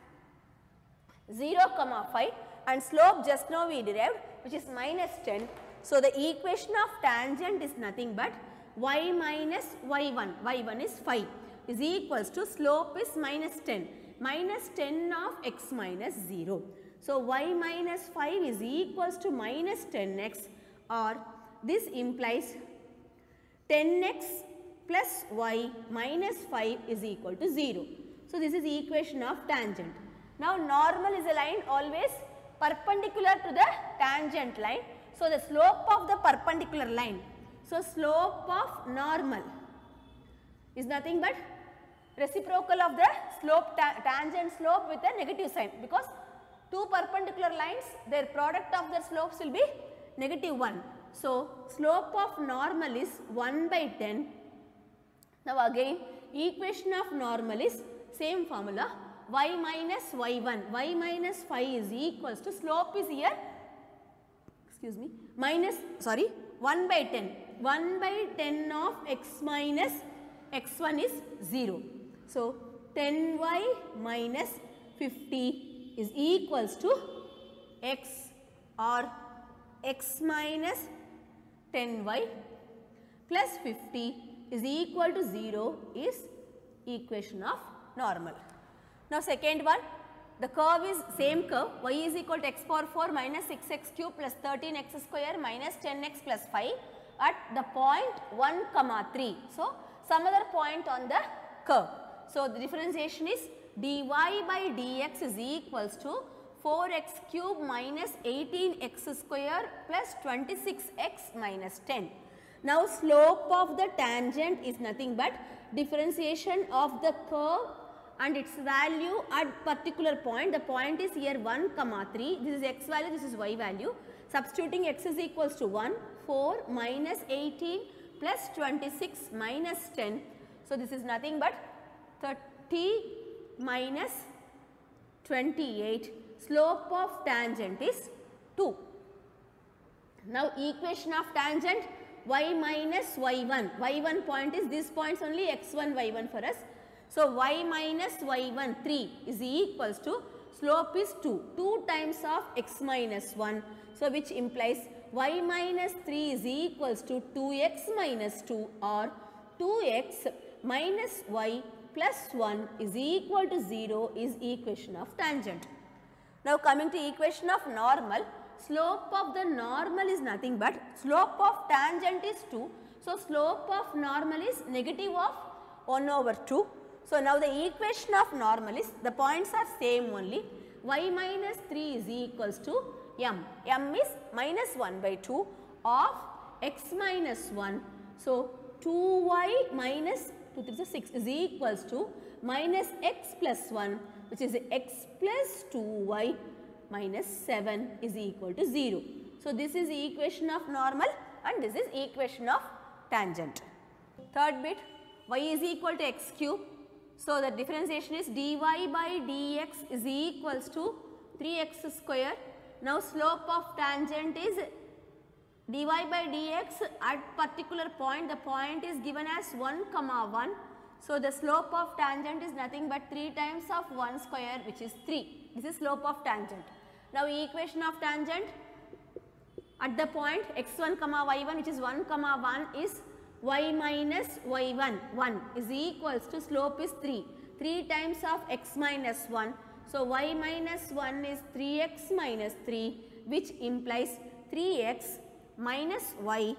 0, 5 and slope just now we derived, which is minus 10. So, the equation of tangent is nothing but y minus y1, y1 is 5, is equals to slope is minus 10, minus 10 of x minus 0. So, y minus 5 is equals to minus 10x, or this implies 10x plus y minus 5 is equal to 0. So, this is the equation of tangent. Now, normal is a line always perpendicular to the tangent line. So, the slope of the perpendicular line. So, slope of normal is nothing but reciprocal of the slope, tangent slope with a negative sign, because two perpendicular lines, their product of their slopes will be negative 1. So, slope of normal is 1 by 10. Now, again equation of normal is same formula, y minus y1, y minus 5 is equals to, slope is here, minus 1 by 10, 1 by 10 of x minus x1 is 0. So, 10y minus 50 is equals to x, or x minus 10y plus 50 is equal to 0 is equation of normal. Now, second one, the curve is same curve, y is equal to x power 4 minus 6x cube plus 13x square minus 10x plus 5 at the point 1, 3. So, some other point on the curve. So, the differentiation is dy by dx is equals to 4x cube minus 18x square plus 26x minus 10. Now, slope of the tangent is nothing but differentiation of the curve and its value at particular point. The point is here 1, 3, this is x value, this is y value. Substituting x is equals to 1, 4 minus 18 plus 26 minus 10. So, this is nothing but 30 minus 28. Slope of tangent is 2. Now, equation of tangent, y minus y1, y1 point is this points only, x1, y1 for us. So, y minus y1 3 is equals to, slope is 2, 2 times of x minus 1. So, which implies y minus 3 is equals to 2x minus 2, or 2x minus y plus 1 is equal to 0 is equation of tangent. Now coming to equation of normal, slope of the normal is nothing but slope of tangent is 2. So slope of normal is negative of 1 over 2. So now the equation of normal is, the points are same only, y minus 3 is equals to m. M is minus 1 by 2 of x minus 1. So 2y minus 2 3 is 6 is equals to minus x plus 1, which is x plus 2y minus 7 is equal to 0. So this is the equation of normal and this is equation of tangent. Third bit, y is equal to x cube. So the differentiation is dy by dx is equals to 3x square. Now slope of tangent is dy by dx at particular point, the point is given as 1 comma 1. So the slope of tangent is nothing but 3 times of 1 square, which is 3. This is slope of tangent. Now equation of tangent at the point x1 comma y1, which is 1 comma 1, is y minus y1 1 is equals to slope is 3. 3 times of x minus 1. So y minus 1 is 3x minus 3, which implies 3x minus y,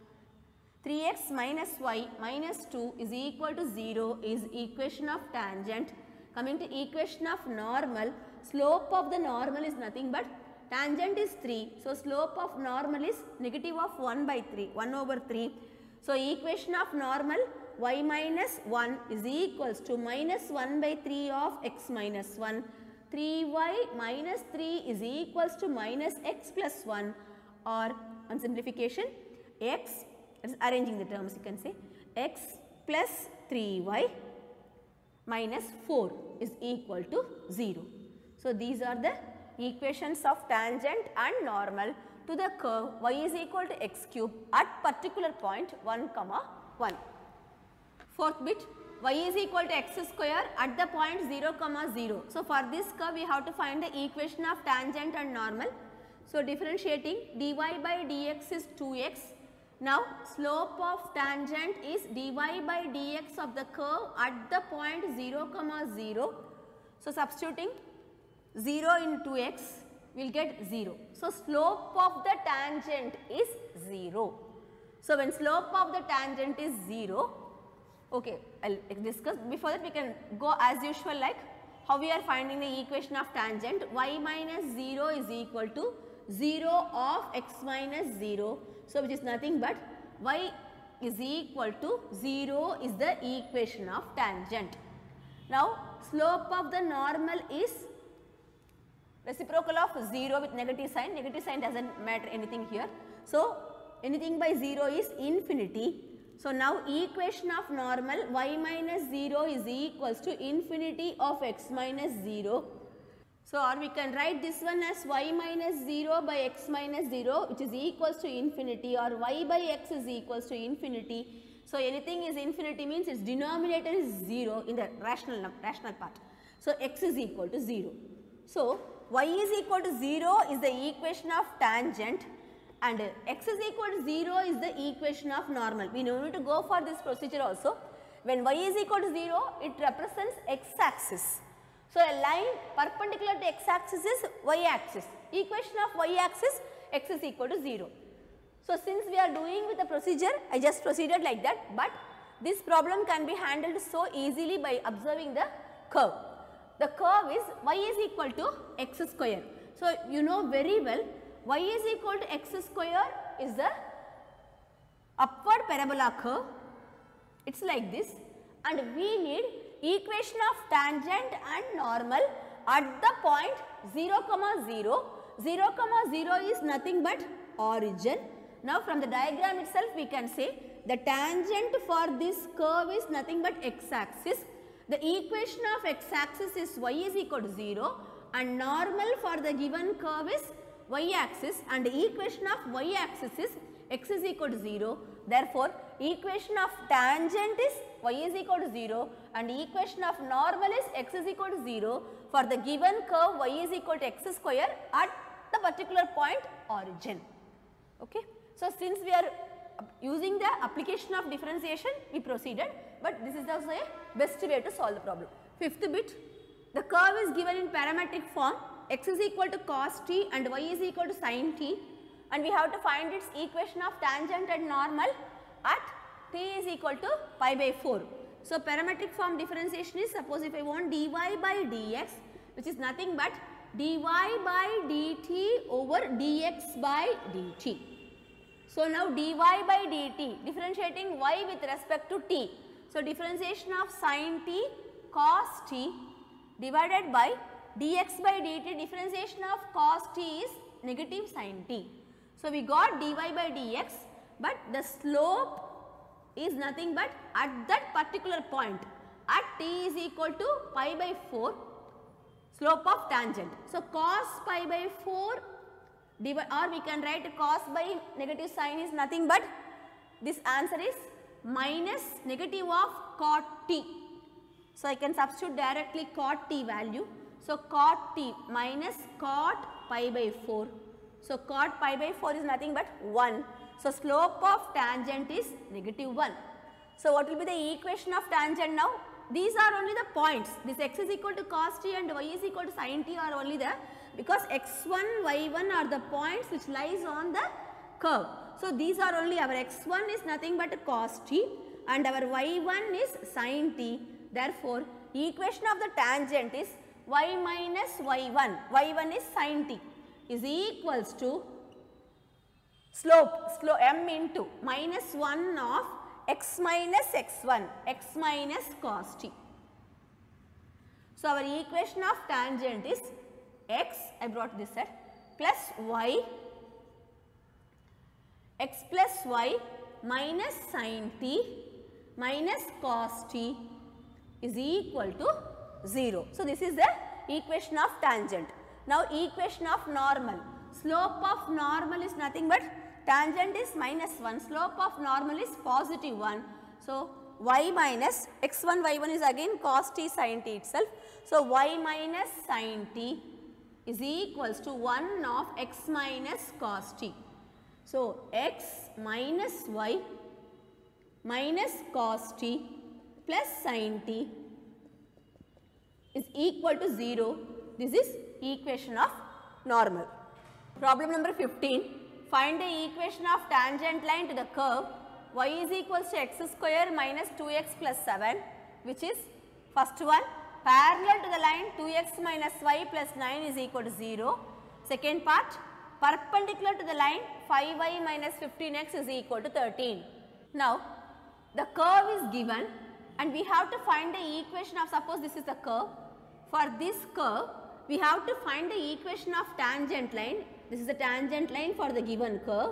3x minus y minus 2 is equal to 0 is equation of tangent. Coming to equation of normal, slope of the normal is nothing but tangent is 3. So slope of normal is negative of 1 by 3, 1 over 3. So equation of normal, y minus 1 is equals to minus 1 by 3 of x minus 1. 3y minus 3 is equals to minus x plus 1, or on simplification x, arranging the terms you can say, x plus 3y minus 4 is equal to 0. So these are the equations of tangent and normal to the curve y is equal to x cube at particular point 1 comma 1. Fourth bit, y is equal to x square at the point 0 comma 0. So for this curve we have to find the equation of tangent and normal. So differentiating dy by dx is 2x. Now slope of tangent is dy by dx of the curve at the point 0 comma 0. So substituting 0 in 2x, we will get 0. So slope of the tangent is 0. So when slope of the tangent is 0, okay, I will discuss. Before that we can go as usual, like how we are finding the equation of tangent. Y minus 0 is equal to 0 of x minus 0. So which is nothing but y is equal to 0 is the equation of tangent. Now slope of the normal is reciprocal of 0 with negative sign does not matter anything here. So anything by 0 is infinity. So now equation of normal, y minus 0 is equals to infinity of x minus 0. So or we can write this one as y minus 0 by x minus 0, which is equals to infinity, or y by x is equals to infinity. So anything is infinity means its denominator is 0 in the rational part. So x is equal to 0. So y is equal to 0 is the equation of tangent and x is equal to 0 is the equation of normal. We need to go for this procedure also. When y is equal to 0, it represents x axis. So a line perpendicular to x axis is y axis. Equation of y axis, x is equal to 0. So since we are doing with the procedure, I just proceeded like that, but this problem can be handled so easily by observing the curve. The curve is y is equal to x square. So you know very well y is equal to x square is the upward parabola curve. It is like this, and we need equation of tangent and normal at the point 0 comma 0. 0 comma 0 is nothing but origin. Now from the diagram itself we can say the tangent for this curve is nothing but x axis. The equation of x axis is y is equal to 0 and normal for the given curve is y axis, and the equation of y axis is x is equal to 0. Therefore, equation of tangent is y is equal to 0 and equation of normal is x is equal to 0 for the given curve y is equal to x square at the particular point origin. Okay. So, since we are using the application of differentiation, we proceeded, but this is also a best way to solve the problem. Fifth bit, the curve is given in parametric form. x is equal to cos t and y is equal to sin t, and we have to find its equation of tangent and normal at t is equal to pi by 4. So, parametric form differentiation is, suppose if I want dy by dx, which is nothing but dy by dt over dx by dt. So, now dy by dt, differentiating y with respect to t. So, differentiation of sin t cos t divided by dx by dt, differentiation of cos t is negative sin t. So, we got dy by dx, but the slope is nothing but at that particular point at t is equal to pi by 4 slope of tangent. So, cos pi by 4 or we can write cos by negative sin is nothing but this answer is minus negative of cot t. So, I can substitute directly cot t value. So, cot t minus cot pi by 4. So, cot pi by 4 is nothing but 1. So, slope of tangent is negative 1. So, what will be the equation of tangent now? These are only the points. This x is equal to cos t and y is equal to sin t are only there because x1, y1 are the points which lies on the curve. So, these are only our x1 is nothing but cos t and our y1 is sin t. Therefore, equation of the tangent is y minus y1, y1 is sin t is equals to slope m into minus 1 of x minus x1, x minus cos t. So, our equation of tangent is x, I brought this set, plus y, x plus y minus sin t minus cos t is equal to 0. So, this is the equation of tangent. Now, equation of normal. Slope of normal is nothing but tangent is minus 1, slope of normal is positive 1. So, y minus x1 y1 is again cos t sin t itself. So, y minus sin t is equals to 1 of x minus cos t. So, x minus y minus cos t plus sin t is equal to 0. This is equation of normal. Problem number 15. Find the equation of tangent line to the curve y is equals to x square minus 2x plus 7, which is first one parallel to the line 2x minus y plus 9 is equal to 0. Second part, perpendicular to the line 5y minus 15x is equal to 13. Now, the curve is given and we have to find the equation of, suppose this is the curve. For this curve, we have to find the equation of tangent line. This is the tangent line for the given curve.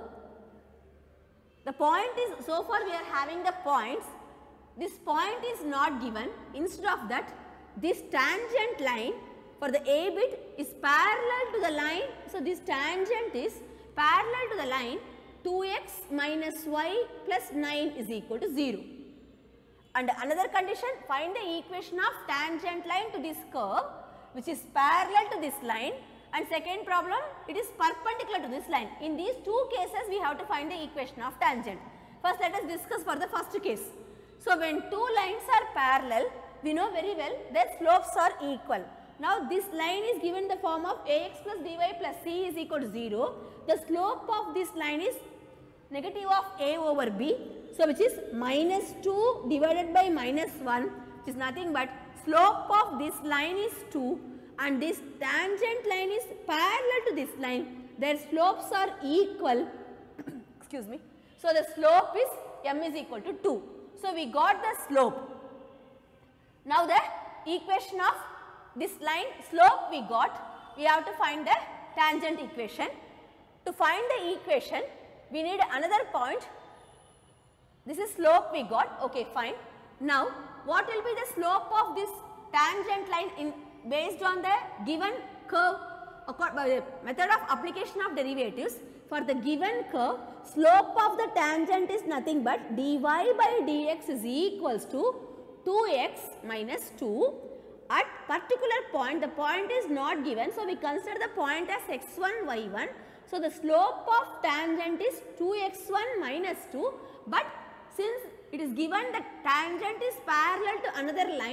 The point is, so far we are having the points. This point is not given. Instead of that, this tangent line for the A bit is parallel to the line. So, this tangent is parallel to the line 2x minus y plus 9 is equal to 0. And another condition, find the equation of tangent line to this curve which is parallel to this line, and second problem, it is perpendicular to this line. In these two cases, we have to find the equation of tangent. First, let us discuss for the first case. So, when two lines are parallel, we know very well their slopes are equal. Now, this line is given in the form of ax plus dy plus c is equal to 0. The slope of this line is negative of a over b. So, which is minus 2 divided by minus 1, which is nothing but slope of this line is 2 and this tangent line is parallel to this line. Their slopes are equal. Excuse me. So, the slope is m is equal to 2. So, we got the slope. Now, the equation of this line slope we got, we have to find the tangent equation. To find the equation, we need another point. This is slope we got, okay, fine. Now, what will be the slope of this tangent line based on the given curve by the method of application of derivatives? For the given curve, slope of the tangent is nothing but dy by dx is equals to 2x minus 2. At particular point, the point is not given, so we consider the point as x1, y1. So, the slope of tangent is 2x1 minus 2, but since it is given the tangent is parallel to another line,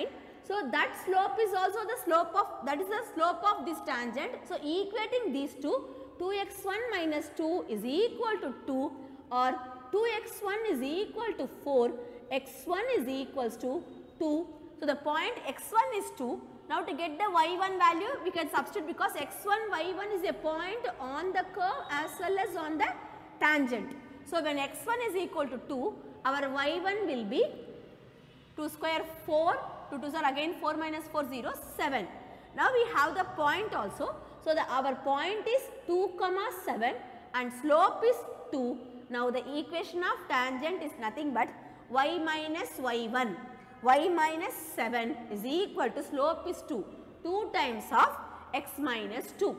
So that slope is also the slope of, that is the slope of this tangent. So equating these two, 2x1 minus 2 is equal to 2, or 2x1 is equal to 4, x1 is equals to 2. So the point x1 is 2. Now to get the y1 value, we can substitute, because x1, y1 is a point on the curve as well as on the tangent. So when x1 is equal to 2, our y1 will be 2 square 4, 2 2s are again 4 minus 4 0, 7. Now we have the point also. So our point is 2 comma 7 and slope is 2. Now the equation of tangent is nothing but y minus y1. Y minus 7 is equal to slope is 2. 2 times of x minus 2.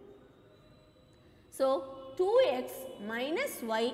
So 2x minus y,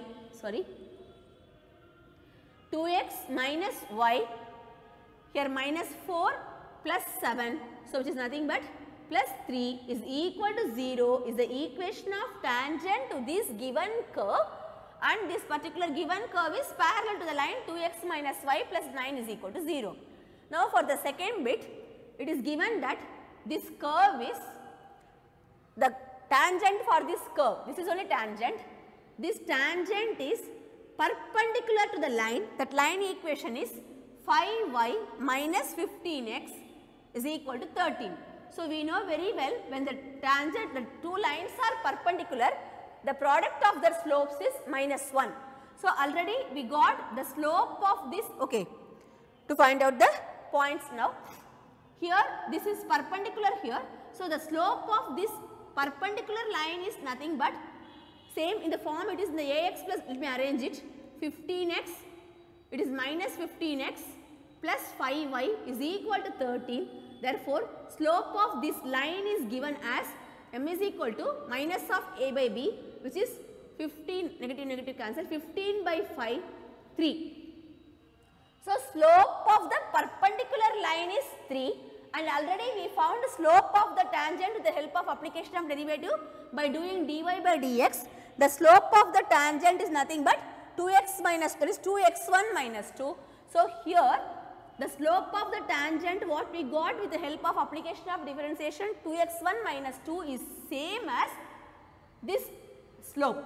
2x minus y, here minus 4 plus 7, so which is nothing but plus 3 is equal to 0 is the equation of tangent to this given curve, and this particular given curve is parallel to the line 2x minus y plus 9 is equal to 0. Now for the second bit, it is given that this curve is the tangent for this curve. This is only tangent. This tangent is perpendicular to the line. That line equation is 5y minus 15x is equal to 13. So we know very well, when the tangent, the two lines are perpendicular, the product of their slopes is minus 1. So already we got the slope of this. Okay, to find out the points now. Here this is perpendicular here. So the slope of this perpendicular line is nothing but same in the form, it is in the ax plus, let me arrange it, 15x, it is minus 15x plus 5y is equal to 13. Therefore, slope of this line is given as m is equal to minus of a by b, which is 15, negative cancel, 15 by 5, 3. So slope of the perpendicular line is 3, and already we found slope of the tangent with the help of application of derivative by doing dy by dx. The slope of the tangent is nothing but 2x minus, that is 2x1 minus 2. So here the slope of the tangent what we got with the help of application of differentiation 2x1 minus 2 is same as this slope,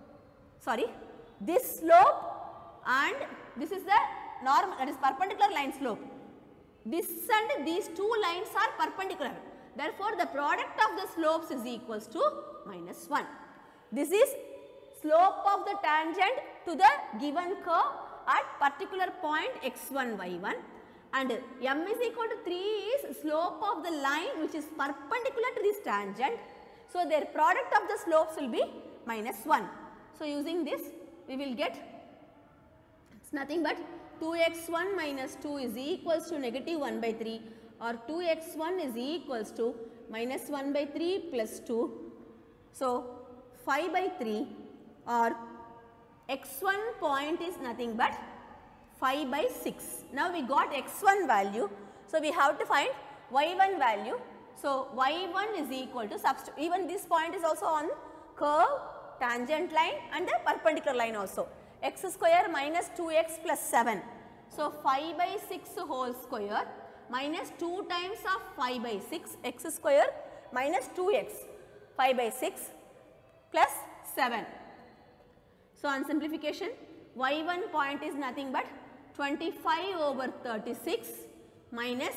this slope, and this is the normal, that is perpendicular line slope. This and these two lines are perpendicular. Therefore, the product of the slopes is equals to minus 1. This is slope of the tangent to the given curve at particular point x1, y1, and m is equal to 3 is slope of the line which is perpendicular to this tangent. So, their product of the slopes will be minus 1. So, using this we will get, it's nothing but 2x1 minus 2 is equals to negative 1 by 3, or 2x1 is equals to minus 1 by 3 plus 2. So, 5 by 3, or x1 point is nothing but 5 by 6. Now we got x1 value. So we have to find y1 value. So y1 is equal to, even this point is also on curve, tangent line and the perpendicular line also. X square minus 2x plus 7. So 5 by 6 whole square minus 2 times of 5 by 6, x square minus 2x, 5 by 6 plus 7. So on simplification, y1 point is nothing but 25 over 36 minus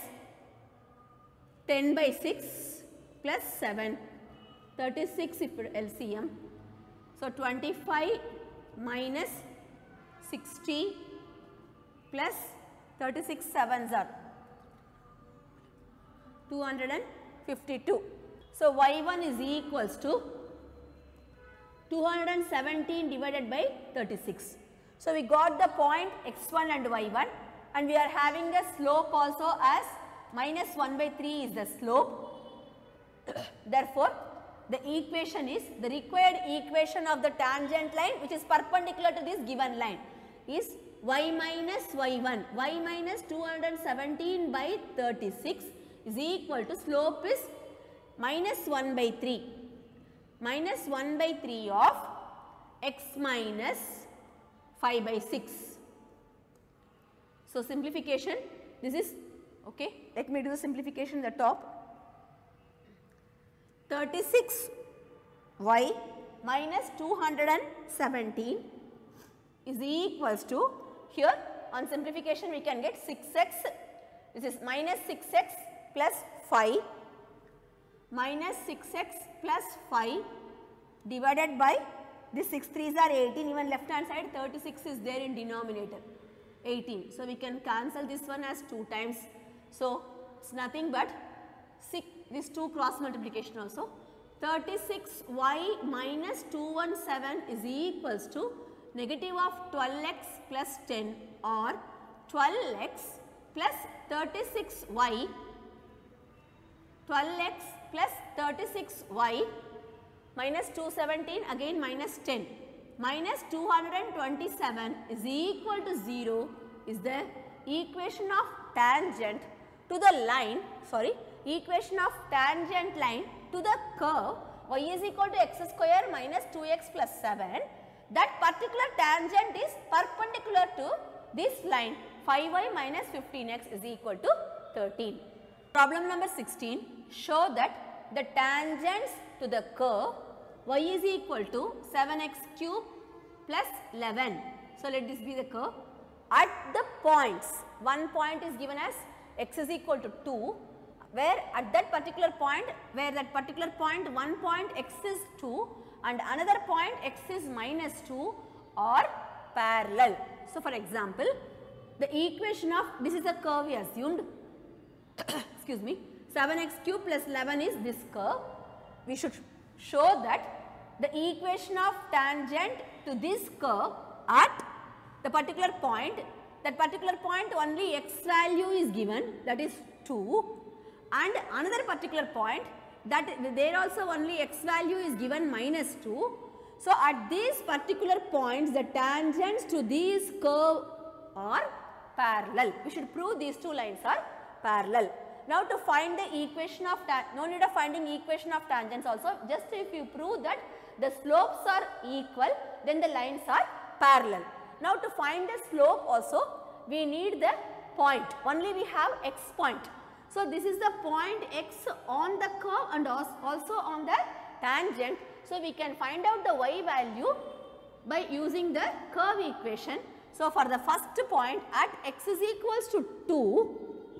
10 by 6 plus 7, 36 if LCM. So 25 minus 60 plus 36 sevens are 252. So y1 is equals to 217 divided by 36. So we got the point x1 and y1, and we are having the slope also as minus 1 by 3 is the slope. Therefore, the equation is, the required equation of the tangent line which is perpendicular to this given line is y minus y1, y minus 217 by 36 is equal to slope is minus 1 by 3, minus 1 by 3 of x minus 5 by 6. So simplification, this is Okay, let me do the simplification at the top. 36y minus 217 is equals to, here on simplification we can get 6x, this is minus 6x plus 5 minus 6x plus 5 divided by this 6 3s are 18, even left hand side 36 is there in denominator 18. So, we can cancel this one as 2 times. So, it is nothing but 6, this 2 cross multiplication also. 36y minus 217 is equals to negative of 12x plus 10 or 12x plus 36y, 12x plus 36y minus 217 again minus 10 minus 227 is equal to 0 is the equation of tangent to the line, equation of tangent line to the curve y is equal to x square minus 2x plus 7. That particular tangent is perpendicular to this line 5y minus 15x is equal to 13. Problem number 16, show that the tangents to the curve y is equal to 7x cube plus 11. So, let this be the curve. At the points, one point is given as x is equal to 2, where at that particular point, one point x is 2 and another point x is minus 2 are parallel. So, for example, the equation of, this is a curve we assumed, excuse me, 7x cube plus 11 is this curve. We should show that the equation of tangent to this curve at the particular point, that particular point only x value is given, that is 2, and another particular point that there also only x value is given minus 2. So, at these particular points the tangents to these curve are parallel. We should prove these two lines are parallel. Now, to find the equation of no need of finding equation of tangents also, just if you prove that the slopes are equal, then the lines are parallel. Now, to find the slope also we need the point, only we have x point. So, this is the point x on the curve and also on the tangent. So, we can find out the y value by using the curve equation. So, for the first point at x is equals to 2,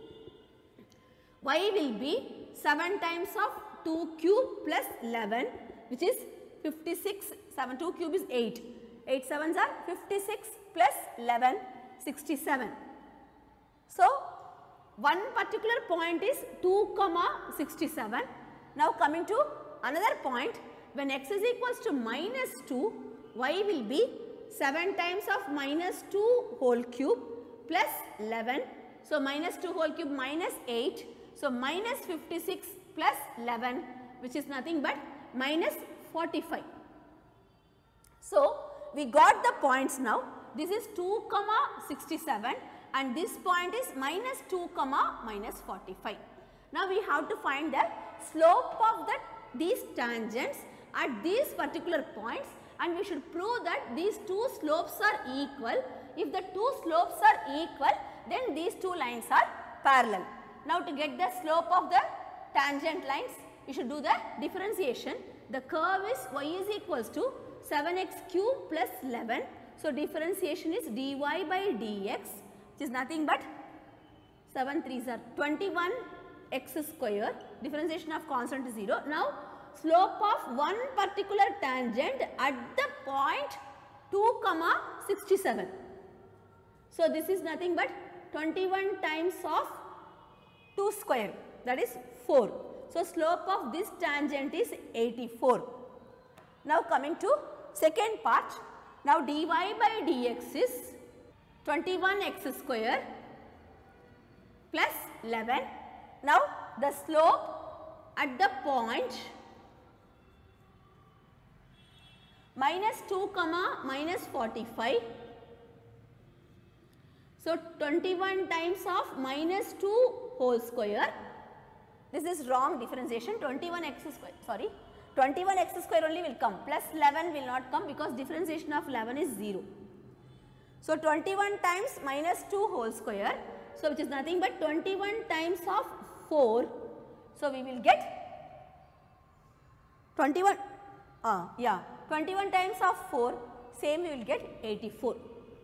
y will be 7 times of 2 cube plus 11, which is 56, 7 2 cube is 8, 8 7s are 56 plus 11, 67. So, one particular point is 2 comma 67. Now, coming to another point, when x is equals to minus 2, y will be 7 times of minus 2 whole cube plus 11. So, minus 2 whole cube minus 8. So, minus 56 plus 11, which is nothing but minus 45. So, we got the points now. This is 2 comma 67 and this point is minus 2 comma minus 45. Now, we have to find the slope of these tangents at these particular points, and we should prove that these two slopes are equal. If the two slopes are equal, then these two lines are parallel. Now, to get the slope of the tangent lines, we should do the differentiation. The curve is y is equals to 7x cube plus 11. So, differentiation is dy by dx, which is nothing but 7 3s are 21 x square, differentiation of constant is 0. Now, slope of one particular tangent at the point 2 comma 67. So, this is nothing but 21 times of 2 square, that is 4. So, slope of this tangent is 84. Now, coming to second part. Now, dy by dx is 21x square plus 11. Now, the slope at the point minus 2 comma minus 45. So, 21 times of minus 2 whole square. This is wrong differentiation, 21x square, sorry, 21x square only will come, plus 11 will not come because differentiation of 11 is 0. So, 21 times minus 2 whole square So which is nothing but 21 times of 4. So we will get 21 times of 4, same we will get 84.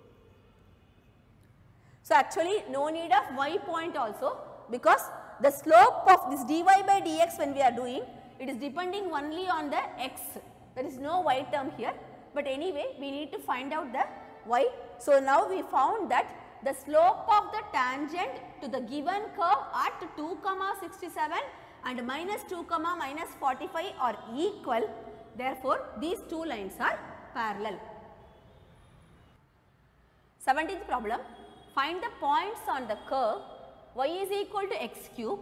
So actually no need of y point also, because the slope of this dy by dx when we are doing, it is depending only on the x, there is no y term here, but anyway we need to find out the y. So now we found that the slope of the tangent to the given curve at 2, 67 and minus 2, minus 45 are equal. Therefore, these two lines are parallel. 17th problem, find the points on the curve y is equal to x cube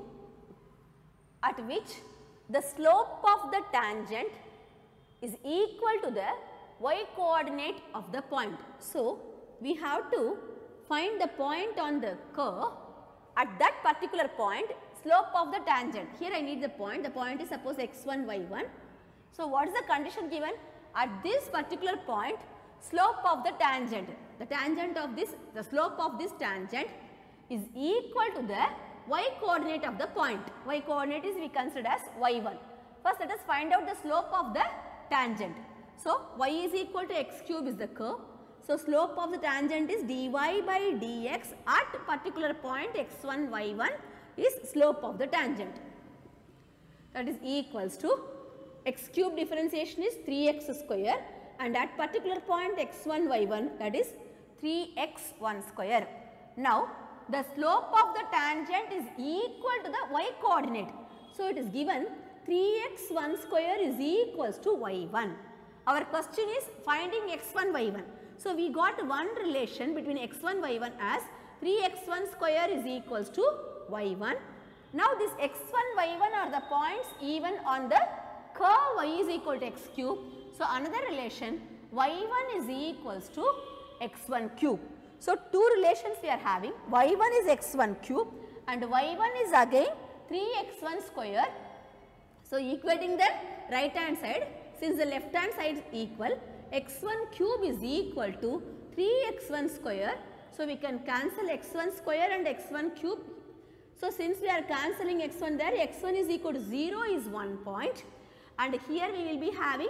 at which the slope of the tangent is equal to the y coordinate of the point. So, we have to find the point on the curve at that particular point, slope of the tangent. Here I need the point is suppose x1, y1. So, what is the condition given? At this particular point, slope of the tangent, the slope of this tangent is equal to the y coordinate of the point. Y coordinate is we consider as y1. First let us find out the slope of the tangent. So, y is equal to x cube is the curve. So, slope of the tangent is dy by dx at particular point x1, y1 is slope of the tangent. That is equals to x cube differentiation is 3x square and at particular point x1, y1 that is 3x1 square. Now, the slope of the tangent is equal to the y coordinate. So, it is given 3x1 square is equals to y1. Our question is finding x1, y1. So, we got one relation between x1, y1 as 3x1 square is equals to y1. Now, this x1, y1 are the points even on the curve y is equal to x cube. So, another relation y1 is equals to x1 cube. So, two relations we are having, y1 is x1 cube and y1 is again 3x1 square. So, equating the right hand side, since the left hand side is equal, x1 cube is equal to 3x1 square. So, we can cancel x1 square and x1 cube. So, since we are cancelling x1 there, x1 is equal to 0 is 1 point and here we will be having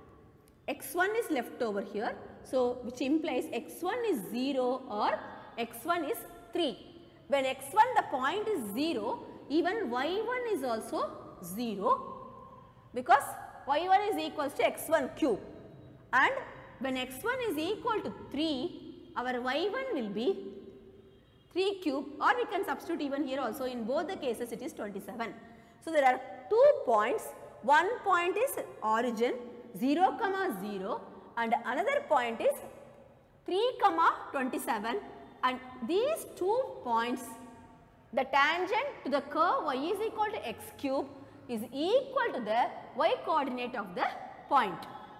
x1 is left over here. So, which implies x1 is 0 or x1 is 3. When x1 the point is 0, even y1 is also 0 because y1 is equals to x1 cube, and when x1 is equal to 3, our y1 will be 3 cube, or we can substitute even here also, in both the cases it is 27. So, there are 2 points, one point is origin 0, 0 and another point is 3, 27, and these 2 points, the tangent to the curve y is equal to x cube is equal to the y coordinate of the point.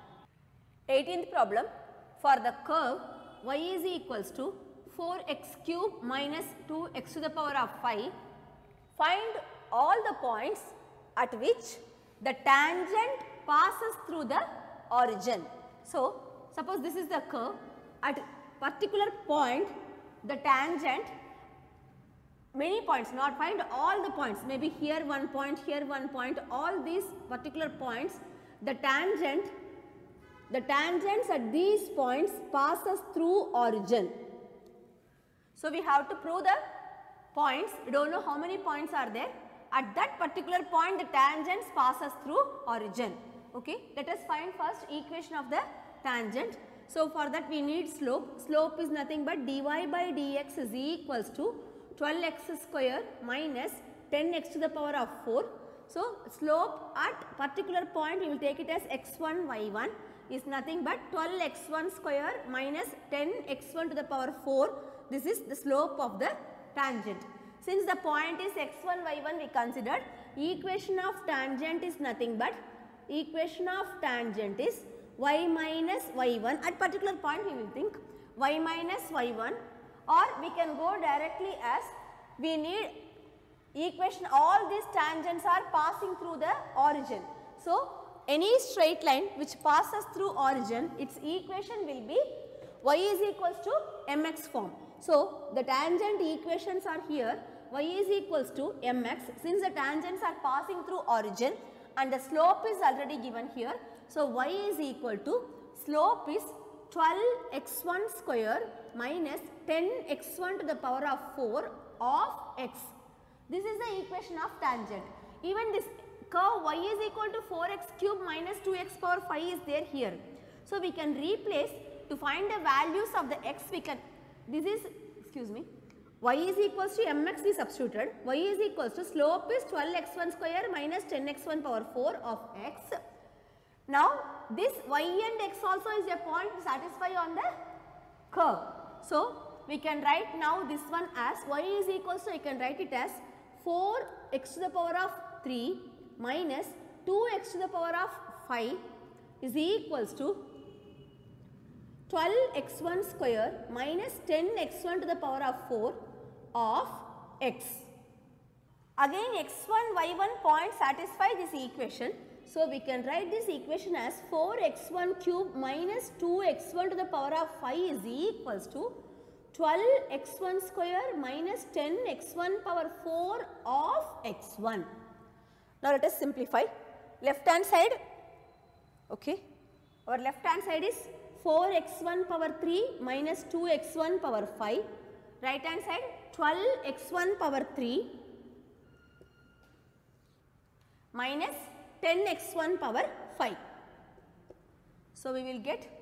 18th problem, for the curve y is equals to 4x cube minus 2x to the power of 5, find all the points at which the tangent passes through the origin. So, suppose this is the curve, at particular point the tangent, many points, not find all the points, maybe here one point, here one point, all these particular points, the tangents at these points passes through origin. So, we have to prove the points, we do not know how many points are there. At that particular point the tangents passes through origin. Okay. Let us find first equation of the tangent. So, for that we need slope. Slope is nothing but dy by dx is equals to 12x square minus 10x to the power of 4. So, slope at particular point we will take it as x1 y1 is nothing but 12x1 square minus 10x1 to the power 4. This is the slope of the tangent. Since the point is x1 y1, we considered equation of tangent is nothing but equation of tangent is y minus y1. At particular point we will think y minus y1, or we can go directly as we need equation, all these tangents are passing through the origin. So, any straight line which passes through origin, its equation will be y is equals to mx form. So, the tangent equations are here. Y is equals to mx, since the tangents are passing through origin and the slope is already given here. So, y is equal to, slope is 12x1 square minus 10x1 to the power of 4 of x. This is the equation of tangent. Even this curve y is equal to 4x cube minus 2x power 5 is there here. So, we can replace to find the values of the x, we can, this is, excuse me, y is equals to mx we substituted, y is equals to, slope is 12x1 square minus 10x1 power 4 of x. Now, this y and x also is a point to satisfy on the curve. So, we can write now this one as y is equals to, I can write it as 4x to the power of 3 minus 2x to the power of 5 is equals to 12x1 square minus 10x1 to the power of 4 of x. Again x1, y1 points satisfy this equation. So, we can write this equation as 4x1 cube minus 2x1 to the power of 5 is equals to 12x1 square minus 10x1 power 4 of x1. Now, let us simplify. Left hand side, okay, our left hand side is 4x1 power 3 minus 2x1 power 5, right hand side 12x1 power 3 minus 10x1 power 5. So, we will get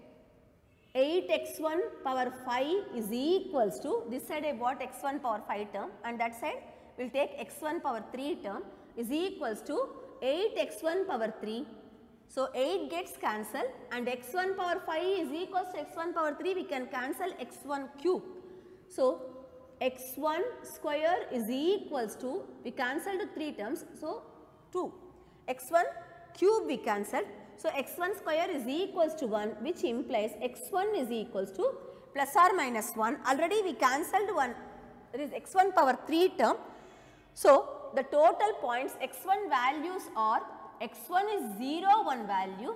8x1 power 5 is equals to, this side I bought x1 power 5 term and that side we will take x1 power 3 term is equals to 8x1 power 3. So, 8 gets cancelled and x1 power 5 is equals to x1 power 3, we can cancel x1 cube. So, x1 square is equals to, we cancelled 3 terms, so 2, x1 cube we cancelled. So, x1 square is equals to 1, which implies x1 is equals to plus or minus 1, already we cancelled 1, there is x1 power 3 term. So, the total points x1 values are, x1 is 0, 1 value,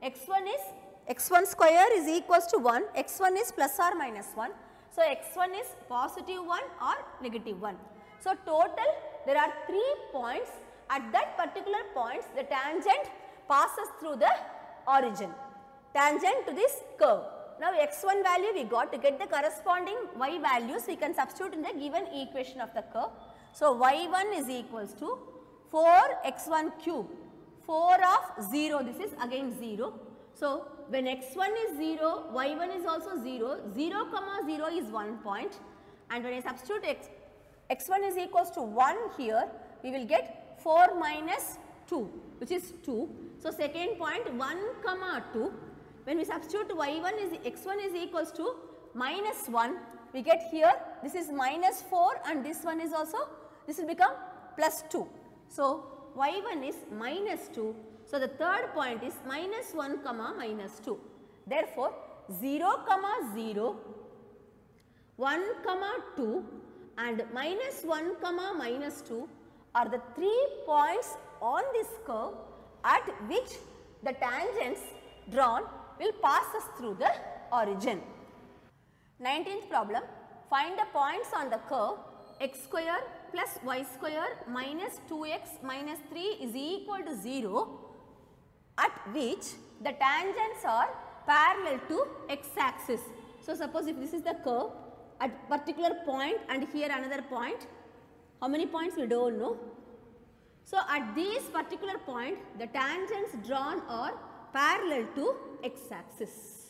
x1 square is equals to 1, x1 is plus or minus 1. So, x1 is positive 1 or negative 1. So, total there are 3 points, at that particular points the tangent passes through the origin, tangent to this curve. Now, x1 value we got, to get the corresponding y values we can substitute in the given equation of the curve. So, y1 is equals to 4x1 cube, 4 of 0, this is again 0. So, when x1 is 0, y1 is also 0, 0 comma 0 is 1 point, and when I substitute x1 is equals to 1 here, we will get 4 minus 2, which is 2. So, second point 1 comma 2, when we substitute y1 is, x1 is equals to minus 1, we get here, this is minus 4 and this one is also, this will become plus 2. So, y1 is minus 2. So, the third point is minus 1 comma minus 2. Therefore, 0 comma 0, 1 comma 2 and minus 1 comma minus 2 are the 3 points on this curve at which the tangents drawn will pass us through the origin. 19th problem, find the points on the curve x square plus y square minus 2x minus 3 is equal to 0 at which the tangents are parallel to x axis. So, suppose if this is the curve at particular point and here another point, how many points we do not know. So, at this particular point the tangents drawn are parallel to x axis.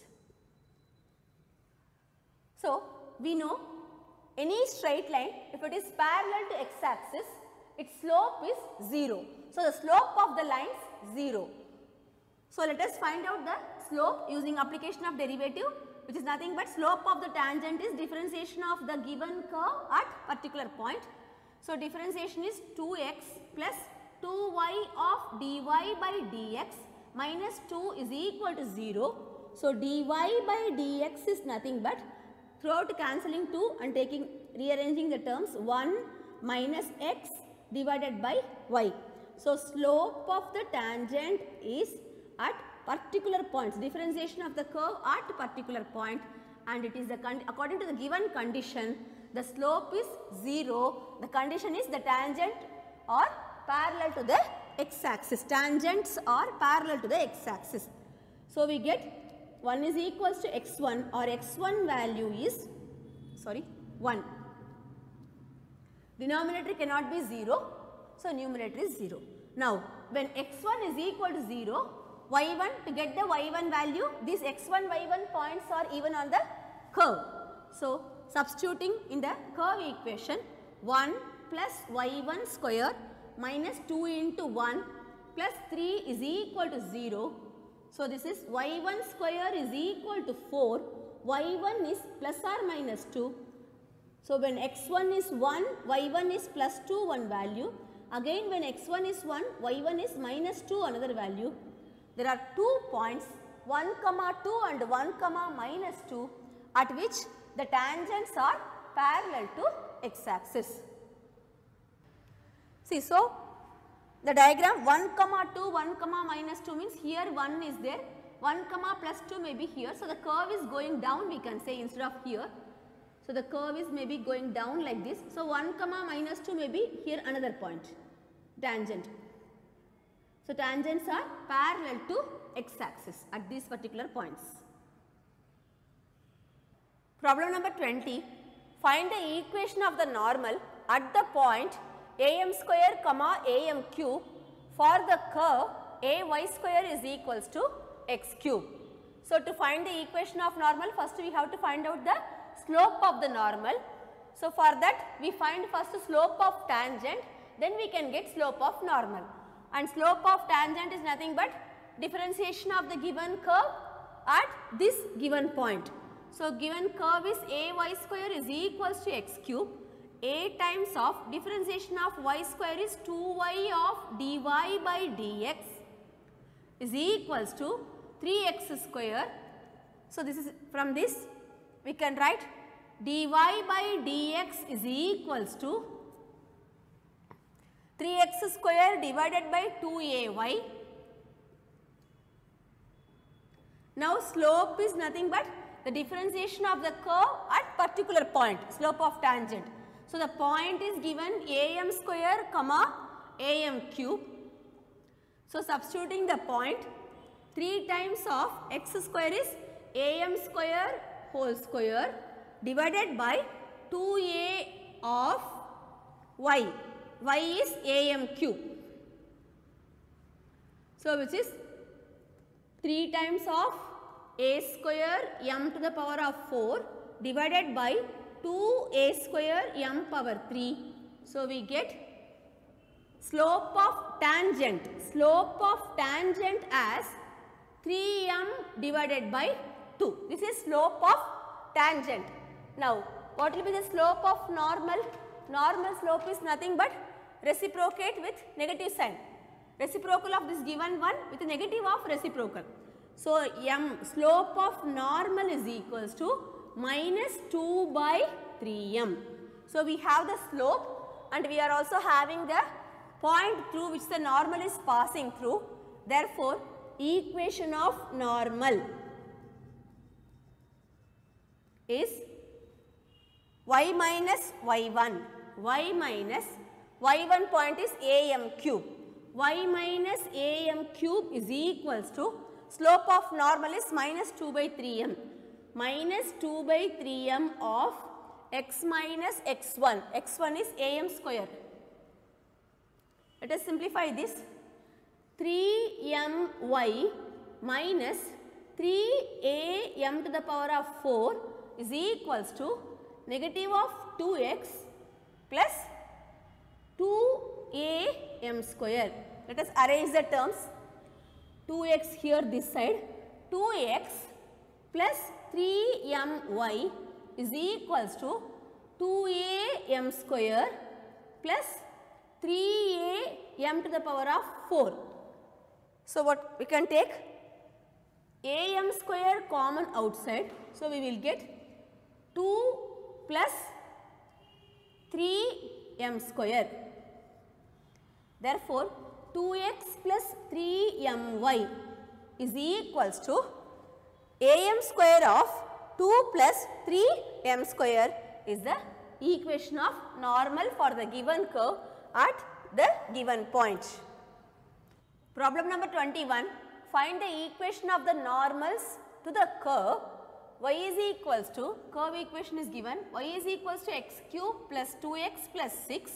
So, we know any straight line, if it is parallel to x axis, its slope is 0. So, the slope of the line is 0. So, let us find out the slope using application of derivative, which is nothing but slope of the tangent is differentiation of the given curve at particular point. So, differentiation is 2x plus 2y of dy by dx minus 2 is equal to 0. So, dy by dx is nothing but, throughout cancelling 2 and rearranging the terms, 1 minus x divided by y. So, slope of the tangent is at particular points, differentiation of the curve at particular point and it is according to the given condition, the slope is 0. The condition is the tangent are parallel to the x-axis. Tangents are parallel to the x-axis. So, we get 1 is equals to x1 or x1 value is 1. Denominator cannot be 0. So, numerator is 0. Now, when x1 is equal to 0, y1, to get the y1 value, these x1, y1 points are even on the curve. So, substituting in the curve equation, 1 plus y1 square minus 2 into 1 plus 3 is equal to 0. So, this is y1 square is equal to 4, y1 is plus or minus 2. So, when x1 is 1, y1 is plus 2 one value. Again when x1 is 1, y1 is minus 2 another value. There are 2 points 1, 2 and 1, minus 2 at which the tangents are parallel to x-axis. See, so the diagram 1, 2, 1, minus 2 means here 1 is there, 1, plus 2 may be here. So, the curve is going down, we can say, instead of here. So, the curve is maybe going down like this. So, 1, minus 2 may be here another point, tangent. So, tangents are parallel to x-axis at these particular points. Problem number 20, find the equation of the normal at the point am square am cube for the curve ay square is equals to x cube. So, to find the equation of normal, first we have to find out the slope of the normal. So, for that we find first slope of tangent, then we can get slope of normal, and slope of tangent is nothing but differentiation of the given curve at this given point. So, given curve is ay square is equals to x cube, a times of differentiation of y square is 2y of dy by dx is equals to 3x square. So, this is from this we can write dy by dx is equals to 3x square divided by 2ay. Now, slope is nothing but the differentiation of the curve at particular point, slope of tangent. So, the point is given am square am cube. So, substituting the point, 3 times of x square is am square whole square divided by 2a of y, y is am cube. So, which is 3 times of a square m to the power of 4 divided by 2a square m power 3. So, we get slope of tangent as 3m divided by 2. This is slope of tangent. Now, what will be the slope of normal? Normal slope is nothing but reciprocate with negative sign. Reciprocal of this given one with a negative of reciprocal. So, m slope of normal is equals to minus 2 by 3m. So, we have the slope and we are also having the point through which the normal is passing through. Therefore, equation of normal is y minus y1. Y minus y1 point is am cube. Y minus am cube is equals to slope of normal is minus 2 by 3m. Minus 2 by 3m of x minus x1. x1 is am square. Let us simplify this. 3my minus 3am to the power of 4 is equals to negative of 2x plus 2am square. Let us arrange the terms. 2x here this side, 2x plus 3my is equals to 2am square plus 3am to the power of 4. So, what we can take am square common outside. So, we will get 2 plus 3m square. Therefore, 2x plus 3my is equals to am square of 2 plus 3m square is the equation of normal for the given curve at the given point. Problem number 21, find the equation of the normals to the curve y is equals to, curve equation is given, y is equals to x cube plus 2x plus 6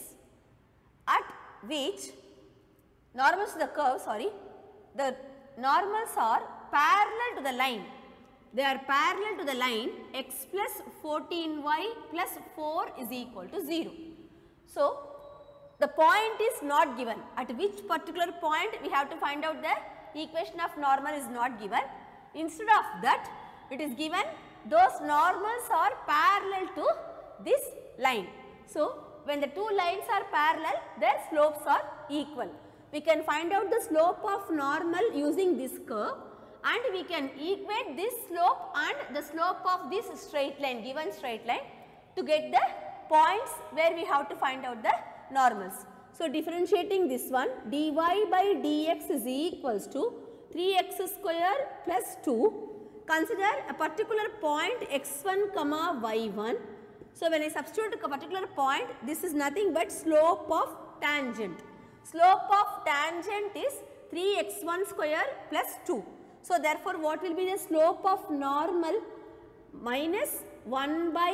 at which normals to the curve, the normals are parallel to the line. They are parallel to the line x plus 14y plus 4 is equal to 0. So, the point is not given. At which particular point we have to find out the equation of normal is not given. Instead of that, it is given those normals are parallel to this line. So, when the two lines are parallel, their slopes are equal. We can find out the slope of normal using this curve, and we can equate this slope and the slope of this straight line, given straight line, to get the points where we have to find out the normals. So, differentiating this one, dy by dx is equals to 3x square plus 2. Consider a particular point x1 comma y1. So, when I substitute a particular point, this is nothing but slope of tangent. Slope of tangent is 3x1 square plus 2. So, therefore, what will be the slope of normal? Minus 1 by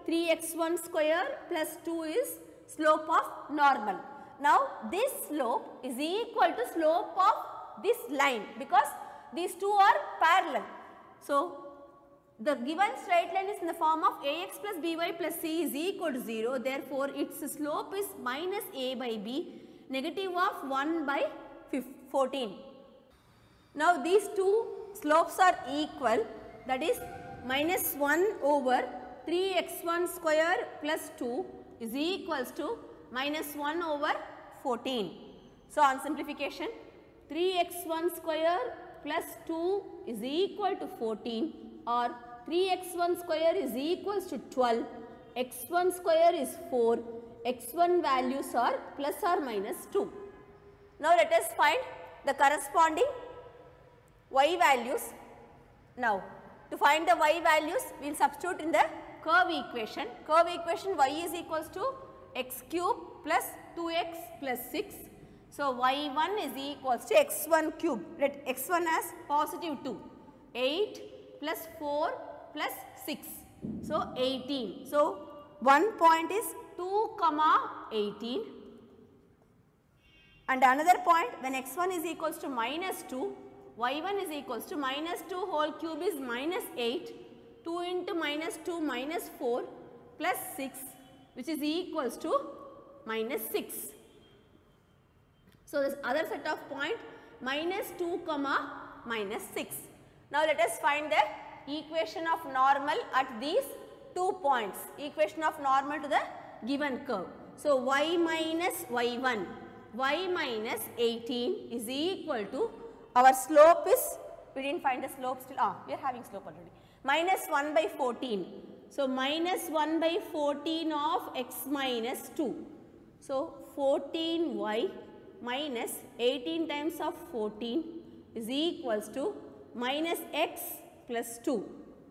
3x1 square plus 2 is slope of normal. Now, this slope is equal to slope of this line because these two are parallel. So, the given straight line is in the form of ax plus by plus c is equal to 0. Therefore, its slope is minus a by b, negative of 1 by 14. Now, these two slopes are equal, that is minus 1 over 3x1 square plus 2 is equals to minus 1 over 14. So, on simplification, 3x1 square plus 2 is equal to 14, or 3x1 square is equals to 12, x1 square is 4, x1 values are plus or minus 2. Now, let us find the corresponding y values. Now, to find the y values, we will substitute in the curve equation. Curve equation, y is equals to x cube plus 2x plus 6. So, y1 is equals to x1 cube, let x1 as positive 2, 8 plus 4 plus 6. So, 18. So, one point is 2 comma 18, and another point when x1 is equals to minus 2, y1 is equals to minus 2 whole cube is minus 8, 2 into minus 2 minus 4 plus 6, which is equals to minus 6. So, this other set of point minus 2 comma minus 6. Now, let us find the equation of normal at these 2 points, equation of normal to the given curve. So, y minus y1, y minus 18 is equal to, our slope is, we did not find the slope still, we are having slope already, minus 1 by 14. So, minus 1 by 14 of x minus 2. So, 14y minus 18 times of 14 is equals to minus x plus 2.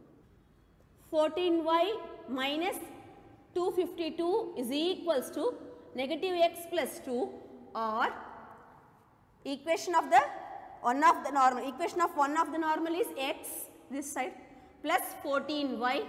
14y minus 252 is equals to negative x plus 2, or equation of the one of the normal, equation of one of the normal is x this side plus 14y,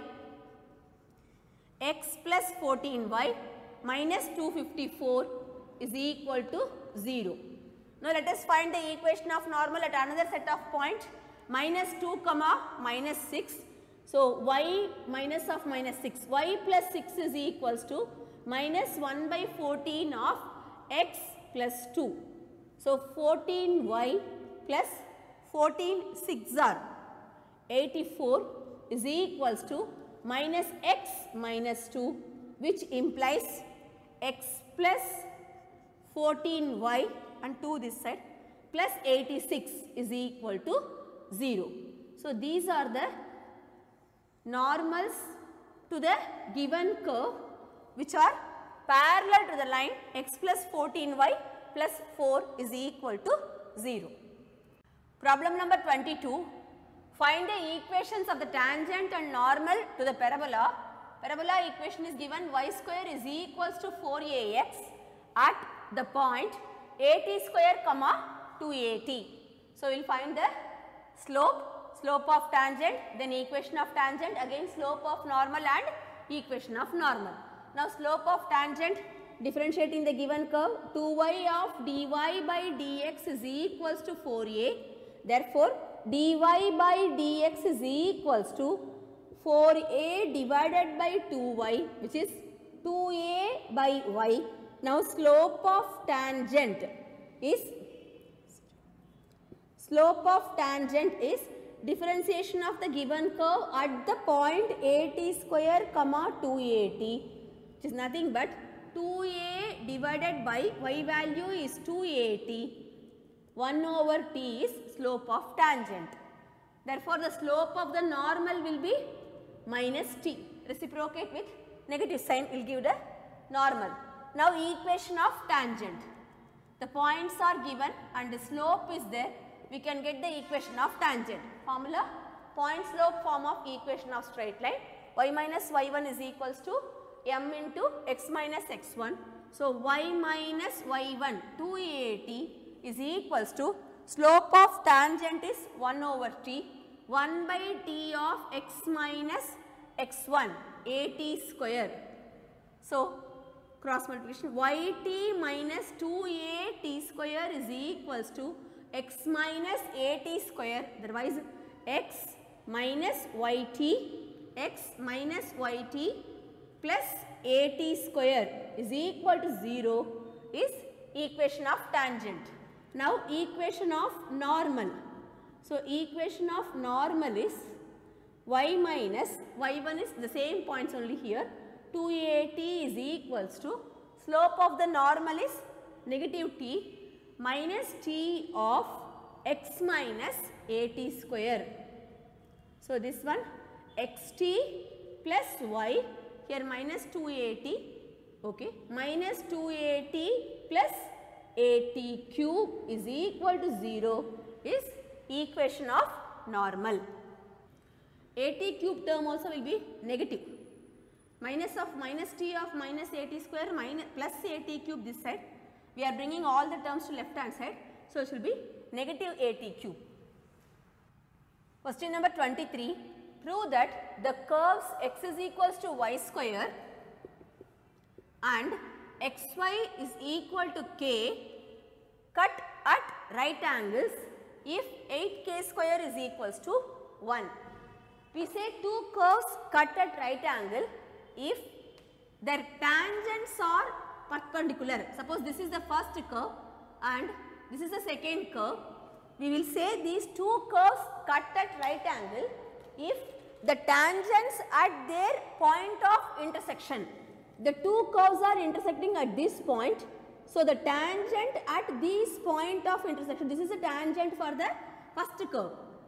x plus 14y minus 254 is equal to 0. Now, let us find the equation of normal at another set of point, minus 2 comma minus 6. So, y minus of minus 6, y plus 6 is equals to minus 1 by 14 of x plus 2. So, 14y plus 14 6 are 84 is equals to minus x minus 2, which implies x plus 14y and 2 this side plus 86 is equal to 0. So, these are the normals to the given curve which are parallel to the line x plus 14y plus 4 is equal to 0. Problem number 22. Find the equations of the tangent and normal to the parabola. Parabola equation is given y square is equals to 4ax at the point at square comma 2at. So, we will find the slope of tangent, then equation of tangent, again slope of normal and equation of normal. Now, slope of tangent, differentiating the given curve, 2y of dy by dx is equals to 4a. Therefore, dy by dx is equals to 4a divided by 2y, which is 2a by y. Now, slope of tangent is differentiation of the given curve at the point at square comma 2at, which is nothing but 2a divided by y value is 2at, 1 over t is slope of tangent. Therefore, the slope of the normal will be minus t. Reciprocate with negative sign will give the normal. Now, equation of tangent. The points are given and the slope is there. We can get the equation of tangent. Formula, point slope form of equation of straight line. Y minus y1 is equals to m into x minus x1. So, y minus y1 2at is equals to slope of tangent is 1 over t, 1 by t of x minus x1 at square. So, cross multiplication yt minus 2at square is equals to x minus at square, otherwise x minus yt plus at square is equal to 0 is equation of tangent. Now, equation of normal. So, equation of normal is y minus y1 is the same points only here, 2at is equals to slope of the normal is negative t minus t of x minus at square. So, this one xt plus y, here minus 2at, okay, minus 2at plus at cube is equal to 0 is equation of normal. At cube term also will be negative. Minus of minus t of minus at square minus plus at cube this side. We are bringing all the terms to left hand side. So, it will be negative at cube. Question number 23. Prove that the curves x is equals to y square and xy is equal to k cut at right angles if 8k square is equals to 1. We say two curves cut at right angle if their tangents are perpendicular. Suppose this is the first curve and this is the second curve. We will say these two curves cut at right angle if the tangents at their point of intersection. The two curves are intersecting at this point. So, the tangent at this point of intersection, this is a tangent for the first curve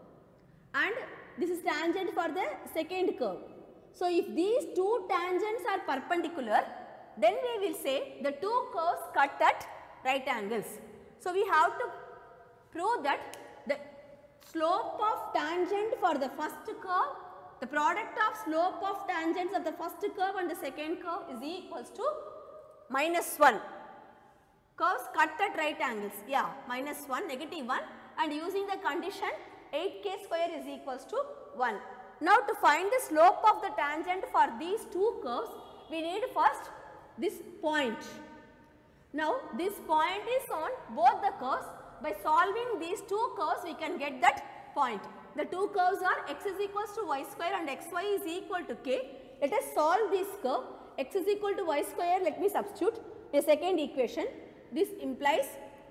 and this is tangent for the second curve. So, if these two tangents are perpendicular, then we will say the two curves cut at right angles. So, we have to prove that the slope of tangent for the first curve, the product of slope of tangents of the first curve and the second curve is equals to minus 1. Curves cut at right angles, yeah, minus 1, negative 1, and using the condition 8k square is equals to 1. Now, to find the slope of the tangent for these two curves, we need first this point. Now, this point is on both the curves. By solving these two curves, we can get that point. The two curves are x is equals to y square and xy is equal to k. Let us solve this curve. X is equal to y square, let me substitute a second equation. This implies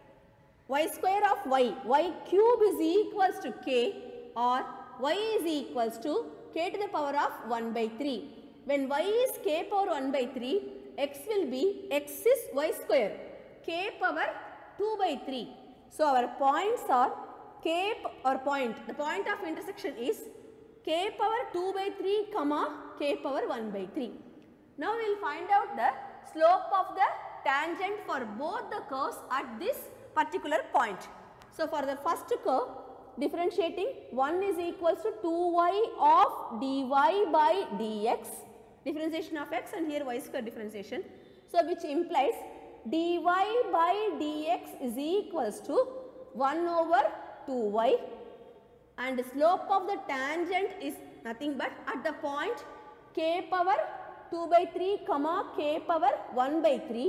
y square of y cube is equals to k, or y is equals to k to the power of 1 by 3. When y is k power 1 by 3, x will be x is y square, k power 2 by 3. So, our points are k or point, the point of intersection is k power 2 by 3 comma k power 1 by 3. Now, we will find out the slope of the tangent for both the curves at this particular point. So, for the first curve, differentiating 1 is equals to 2y of dy by dx, differentiation of x, and here y square differentiation. So, which implies dy by dx is equals to 1 over 2y, and the slope of the tangent is nothing but at the point k power 2 by 3 comma k power 1 by 3,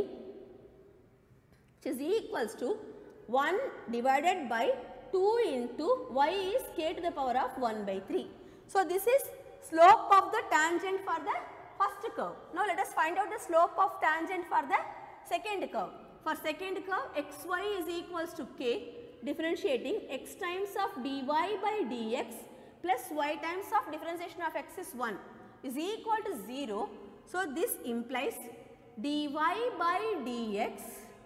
which is equals to 1 divided by 2 into y is k to the power of 1 by 3. So, this is slope of the tangent for the first curve. Now, let us find out the slope of tangent for the second curve. For second curve, xy is equals to k, differentiating x times of dy by dx plus y times of differentiation of x is 1 is equal to 0. So, this implies dy by dx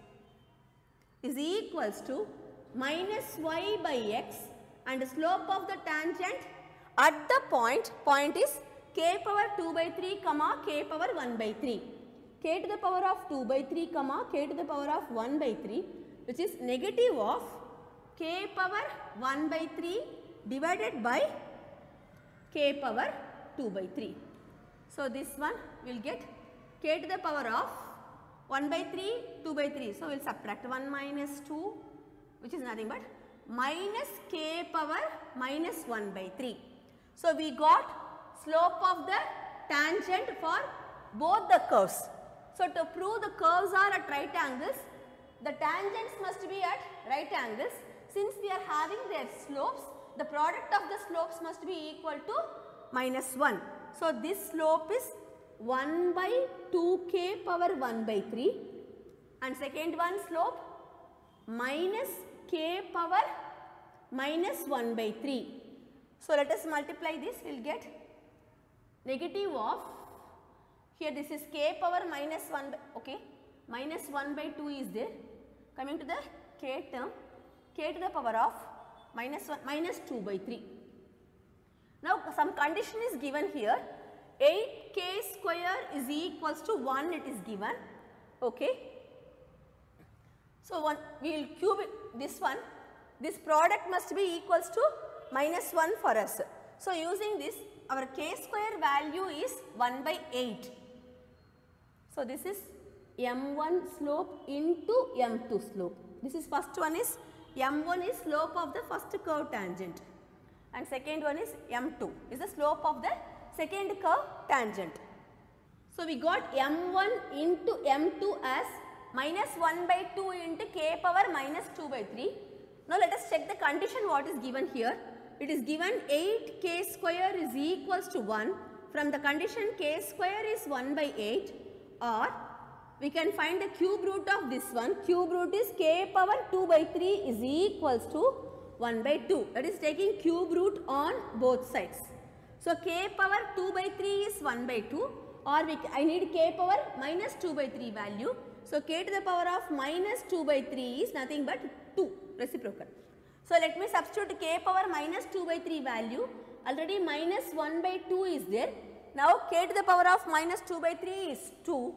is equals to minus y by x, and the slope of the tangent at the point is k power 2 by 3 comma k power 1 by 3, k to the power of 2 by 3 comma k to the power of 1 by 3, which is negative of k power 1 by 3 divided by k power 2 by 3. So, this one will get k to the power of 1 by 3, 2 by 3. So, we will subtract 1 minus 2, which is nothing but minus k power minus 1 by 3. So, we got slope of the tangent for both the curves. So, to prove the curves are at right angles, the tangents must be at right angles. Since we are having their slopes, the product of the slopes must be equal to minus 1. So, this slope is 1 by 2k power 1 by 3, and second one slope minus k power minus 1 by 3. So, let us multiply this, we will get negative of, here this is k power minus 1 by, okay, minus 1 by 2 is there, coming to the k term, k to the power of minus 1 minus 2 by 3. Now, some condition is given here, 8k square is equals to 1 it is given, okay. So, we will cube this one, this product must be equals to minus 1 for us. So, using this our k square value is 1 by 8. So, this is m1 slope into m2 slope. This is first one is m1 is slope of the first curve tangent, and second one is m2 is the slope of the second curve tangent. So, we got m1 into m2 as minus 1 by 2 into k power minus 2 by 3. Now, let us check the condition what is given here. It is given 8k square is equals to 1. From the condition k square is 1 by 8, or we can find the cube root of this one. Cube root is k power 2 by 3 is equals to 1 by 2. That is taking cube root on both sides. So, k power 2 by 3 is 1 by 2, or I need k power minus 2 by 3 value. So, k to the power of minus 2 by 3 is nothing but 2 reciprocal. So, let me substitute k power minus 2 by 3 value. Already minus 1 by 2 is there. Now, k to the power of minus 2 by 3 is 2.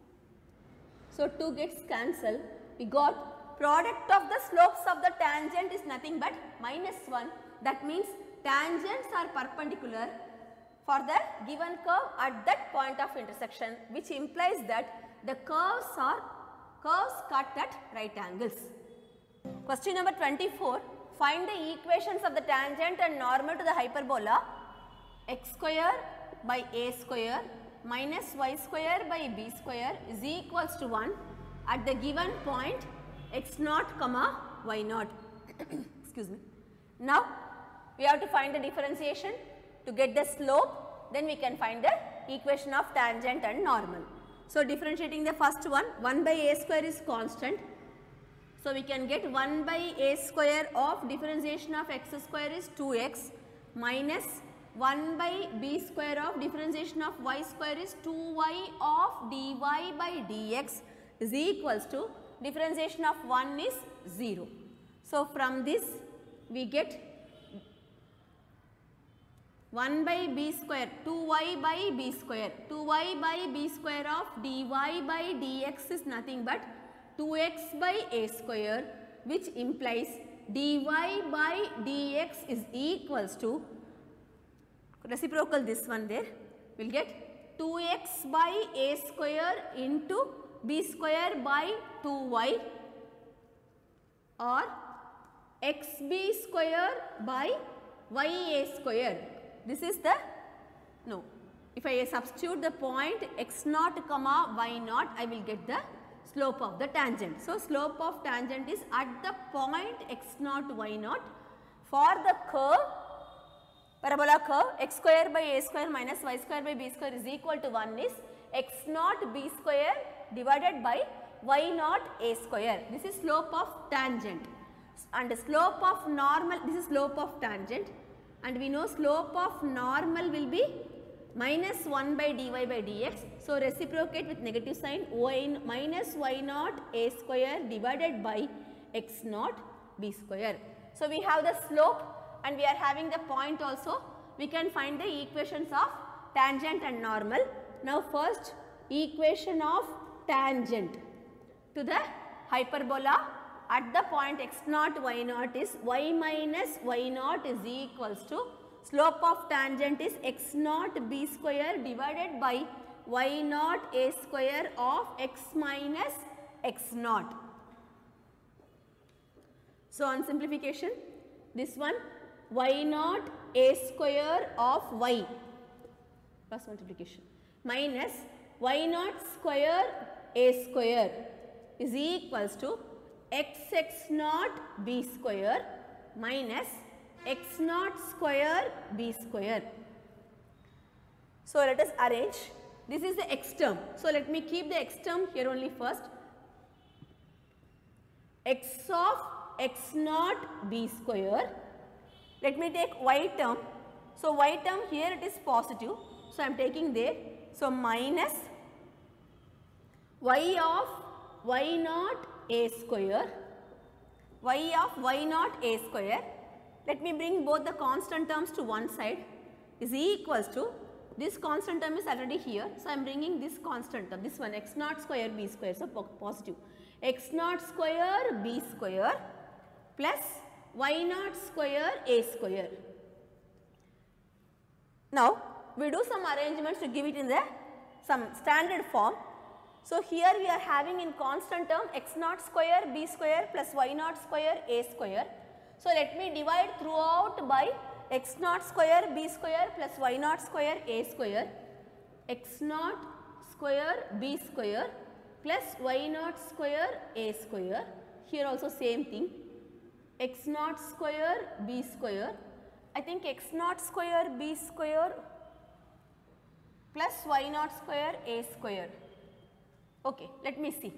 So, 2 gets cancelled. We got product of the slopes of the tangent is nothing but minus 1. That means tangents are perpendicular for the given curve at that point of intersection, which implies that the curves cut at right angles. Question number 24. Find the equations of the tangent and normal to the hyperbola x square by a square minus y square by b square is equals to 1 at the given point x naught comma y naught. Excuse me. Now, we have to find the differentiation to get the slope, then we can find the equation of tangent and normal. So, differentiating the first one, 1 by a square is constant. So, we can get 1 by a square of differentiation of x square is 2x minus 1 by b square of differentiation of y square is 2y of dy by dx is equals to differentiation of 1 is 0. So, from this we get 1 by b square, 2y by b square, 2y by b square of dy by dx is nothing but 2x by a square, which implies dy by dx is equals to, reciprocal this one there, we will get 2x by a square into b square by 2y or xb square by ya square. This is the, no, if I substitute the point x naught comma y naught, I will get the slope of the tangent. So, slope of tangent is at the point x naught y naught for the curve, parabola curve x square by a square minus y square by b square is equal to 1 is x naught b square divided by y naught a square. This is slope of tangent, and slope of normal, this is slope of tangent, and we know slope of normal will be minus 1 by dy by dx. So, reciprocate with negative sign, y minus y naught a square divided by x naught b square. So, we have the slope and we are having the point also. We can find the equations of tangent and normal. Now, first equation of tangent to the hyperbola at the point x naught y naught is y minus y naught is equals to slope of tangent is x naught b square divided by y naught a square of x minus x naught. So, on simplification, this one y naught a square of y, cross multiplication, minus y naught square a square is equals to x naught b square minus x naught square b square. So, let us arrange. This is the x term. So, let me keep the x term here only first. X of x naught b square. Let me take y term. So, y term here it is positive. So, I am taking there. So, minus y of y naught a square, y of y naught a square. Let me bring both the constant terms to one side, is equals to, this constant term is already here. So, I am bringing this constant term, this one x naught square b square. So, positive x naught square b square plus y naught square a square. Now, we do some arrangements to give it in the some standard form. So, here we are having in constant term x naught square b square plus y naught square a square. So, let me divide throughout by x naught square b square plus y naught square a square, x naught square b square plus y naught square a square. Here also same thing, x naught square b square, I think x naught square b square plus y naught square a square. Okay, let me see.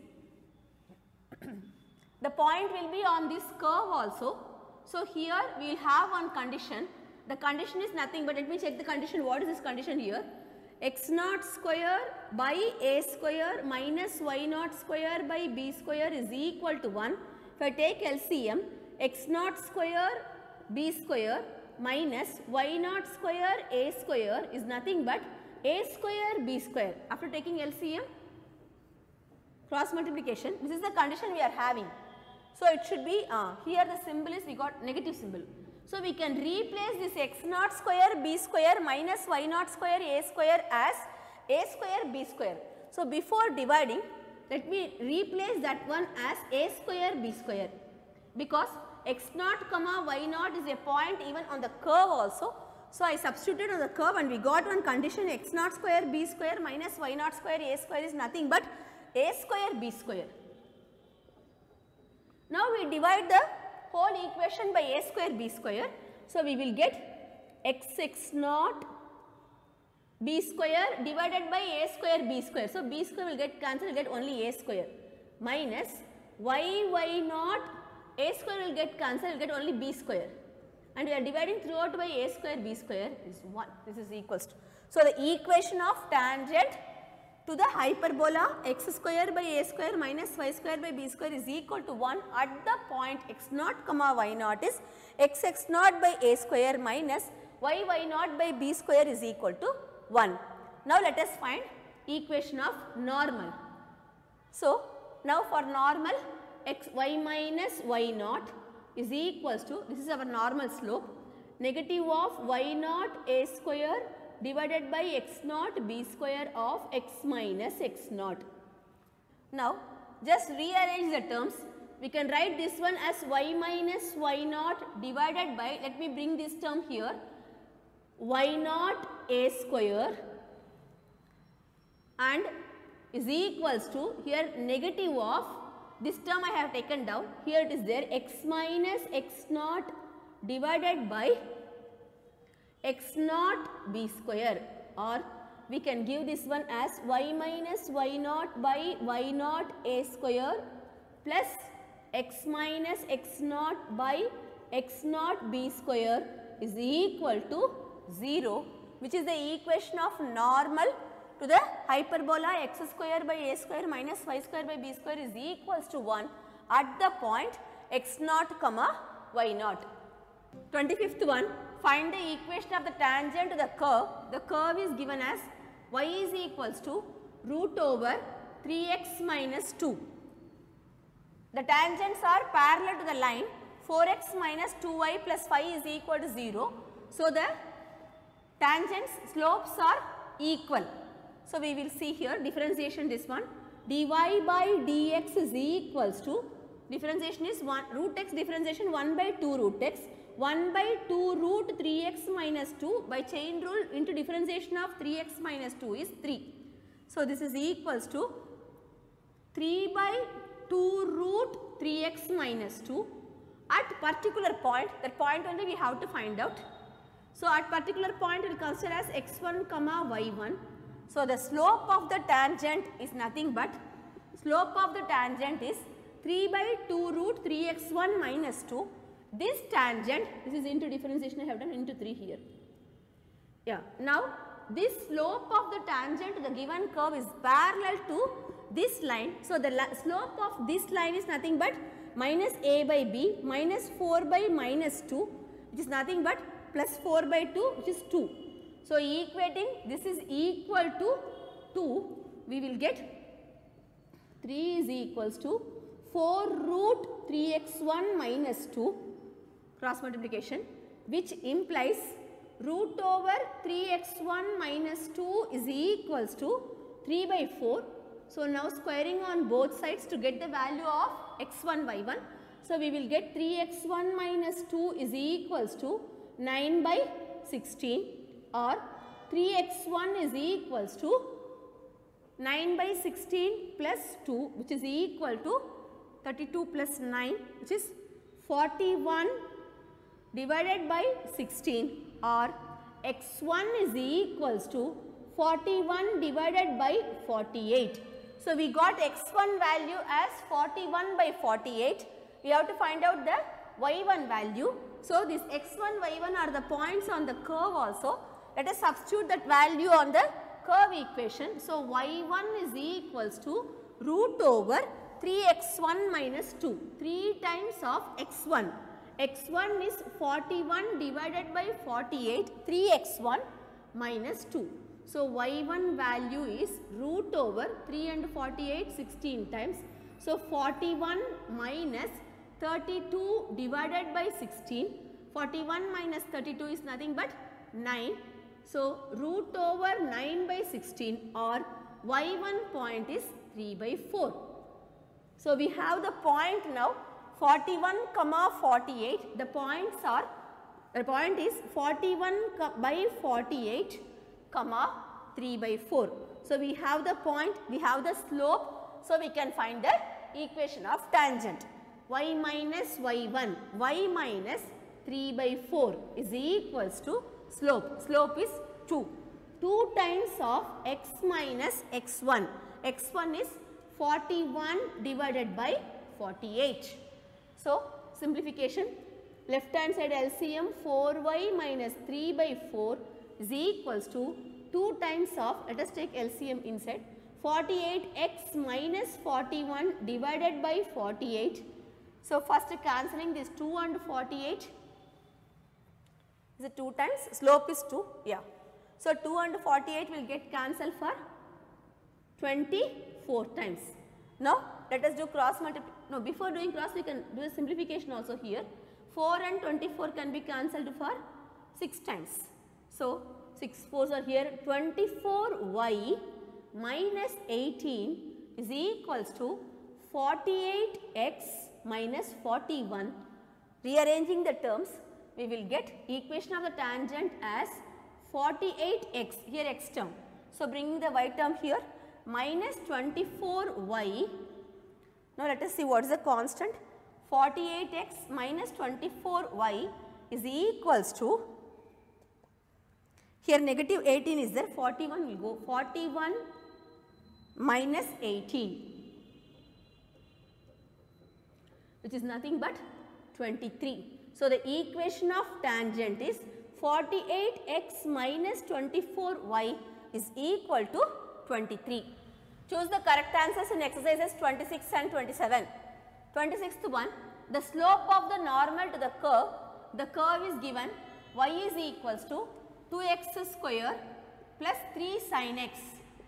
The point will be on this curve also. So, here we will have one condition. The condition is nothing but let me check the condition. What is this condition here? X naught square by a square minus y naught square by b square is equal to 1. If I take LCM, x naught square b square minus y naught square a square is nothing but a square b square. After taking LCM, cross multiplication, this is the condition we are having. So, it should be, here the symbol is, we got negative symbol. So, we can replace this x naught square b square minus y naught square a square as a square b square. So, before dividing, let me replace that one as a square b square, because x naught comma y naught is a point even on the curve also. So, I substituted on the curve and we got one condition, x naught square b square minus y naught square a square is nothing but a square b square. Now, we divide the whole equation by a square b square. So, we will get x naught b square divided by a square b square. So, b square will get cancelled, will get only a square minus y naught a square will get cancelled, will get only b square, and we are dividing throughout by a square b square is 1. This is equals to. So, the equation of tangent to the hyperbola x square by a square minus y square by b square is equal to 1 at the point x naught comma y naught is x naught by a square minus y naught by b square is equal to 1. Now, let us find equation of normal. So, now for normal y minus y naught is equals to, this is our normal slope, negative of y naught a square divided by x naught b square of x minus x naught. Now, just rearrange the terms. We can write this one as y minus y naught divided by, let me bring this term here, y naught a square and is equals to, here negative of, this term I have taken down, here it is there, x minus x naught divided by x naught b square, or we can give this one as y minus y naught by y naught a square plus x minus x naught by x naught b square is equal to 0, which is the equation of normal to the hyperbola x square by a square minus y square by b square is equals to 1 at the point x naught comma y naught. 25th one, find the equation of the tangent to the curve. The curve is given as y is equals to root over 3x minus 2. The tangents are parallel to the line, 4x minus 2y plus 5 is equal to 0. So, the tangents slopes are equal. So, we will see here differentiation this one, dy by dx is equals to, differentiation is 1 root x differentiation 1 by 2 root x, 1 by 2 root 3x minus 2 by chain rule into differentiation of 3x minus 2 is 3. So, this is equals to 3 by 2 root 3x minus 2 at particular point, that point only we have to find out. So, at particular point we will consider as x1 comma y1. So, the slope of the tangent is nothing but, slope of the tangent is 3 by 2 root 3x1 minus 2. This tangent, this is into differentiation I have done into 3 here. Yeah. Now, this slope of the tangent to the given curve is parallel to this line. So, the slope of this line is nothing but minus a by b minus 4 by minus 2, which is nothing but plus 4 by 2, which is 2. So, equating this is equal to 2, we will get 3 is equals to 4 root 3x1 minus 2 cross multiplication, which implies root over 3x1 minus 2 is equals to 3 by 4. So, now squaring on both sides to get the value of x1 y1. So, we will get 3x1 minus 2 is equals to 9 by 16, or 3x1 is equals to 9 by 16 plus 2, which is equal to 32 plus 9, which is 41 divided by 16, or x1 is equals to 41 divided by 48. So, we got x1 value as 41 by 48. We have to find out the y1 value. So, this x1, y1 are the points on the curve also. Let us substitute that value on the curve equation. So, y1 is equals to root over 3x1 minus 2, 3 times of x1. x1 is 41 divided by 48, 3x1 minus 2. So, y1 value is root over 3 and 48, 16 times. So, 41 minus 32 divided by 16, 41 minus 32 is nothing but 9. So, root over 9 by 16, or y1 point is 3 by 4. So, we have the point now 41 comma 48, the points are, the point is 41 by 48 comma 3 by 4. So, we have the point, we have the slope, so we can find the equation of tangent. Y minus y1, y minus 3 by 4 is equals to slope. Slope is 2. 2 times of x minus x1. x1 is 41 divided by 48. So, simplification, left hand side LCM 4y minus 3 by 4 is equals to 2 times of, let us take LCM inside, 48x minus 41 divided by 48. So, first cancelling this 2 and 48, is it 2 times, slope is 2, yeah. So, 2 and 48 will get cancelled for 24 times. Now, let us do cross multiplication. No, before doing cross we can do a simplification also here. 4 and 24 can be cancelled for 6 times. So, 6 4s are here. 24y minus 18 is equals to 48x minus 41. Rearranging the terms, we will get equation of the tangent as 48x, here x term. So, bringing the y term here, minus 24y. Now, let us see what is the constant. 48x minus 24y is equals to, here negative 18 is there, 41 will go, 41 minus 18, which is nothing but 23. So, the equation of tangent is 48x minus 24y is equal to 23. Choose the correct answers in exercises 26 and 27. 26th one, the slope of the normal to the curve is given, y is equals to 2x square plus 3 sin x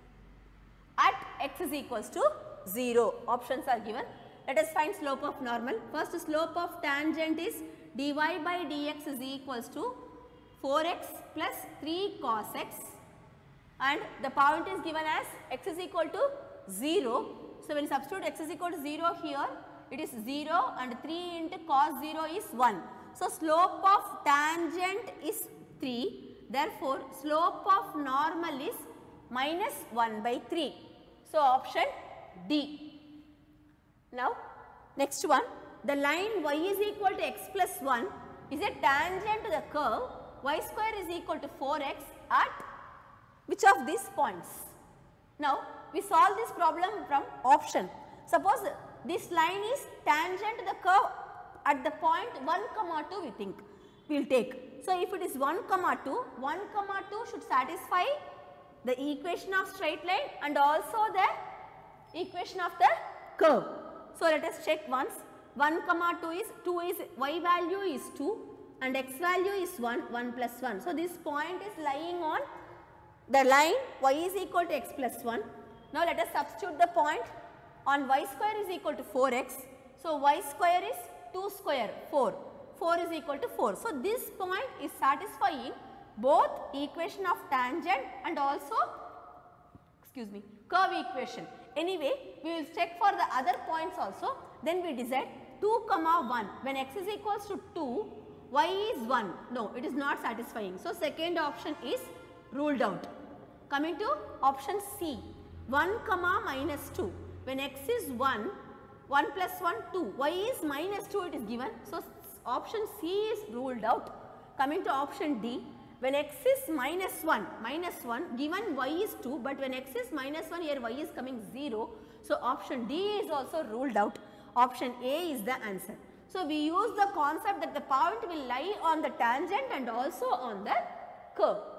at x is equals to 0. Options are given. Let us find slope of normal. First, slope of tangent is dy by dx is equals to 4x plus 3 cos x, and the point is given as x is equal to 0. So, when substitute x is equal to 0 here, it is 0 and 3 into cos 0 is 1. So, slope of tangent is 3. Therefore, slope of normal is minus 1 by 3. So, option D. Now, next one, the line y is equal to x plus 1 is a tangent to the curve y square is equal to 4x at which of these points? Now, we solve this problem from option. Suppose this line is tangent to the curve at the point 1, 2 we think we will take. So, if it is 1, 2, 1, 2 should satisfy the equation of straight line and also the equation of the curve. So, let us check once. 1, 2 is y value is 2 and x value is 1, 1 plus 1. So, this point is lying on the line y is equal to x plus 1. Now, let us substitute the point on y square is equal to 4x. So, y square is 2 square 4, 4 is equal to 4. So, this point is satisfying both equation of tangent and also curve equation. Anyway, we will check for the other points also, then we decide 2, 1. When x is equals to 2, y is 1. No, it is not satisfying. So, second option is ruled out. Coming to option C, 1, minus 2. When x is 1, 1 plus 1, 2. Y is minus 2 it is given. So, option C is ruled out. Coming to option D, when x is minus 1, given y is 2, but when x is minus 1 here y is coming 0. So, option D is also ruled out. Option A is the answer. So, we use the concept that the point will lie on the tangent and also on the curve.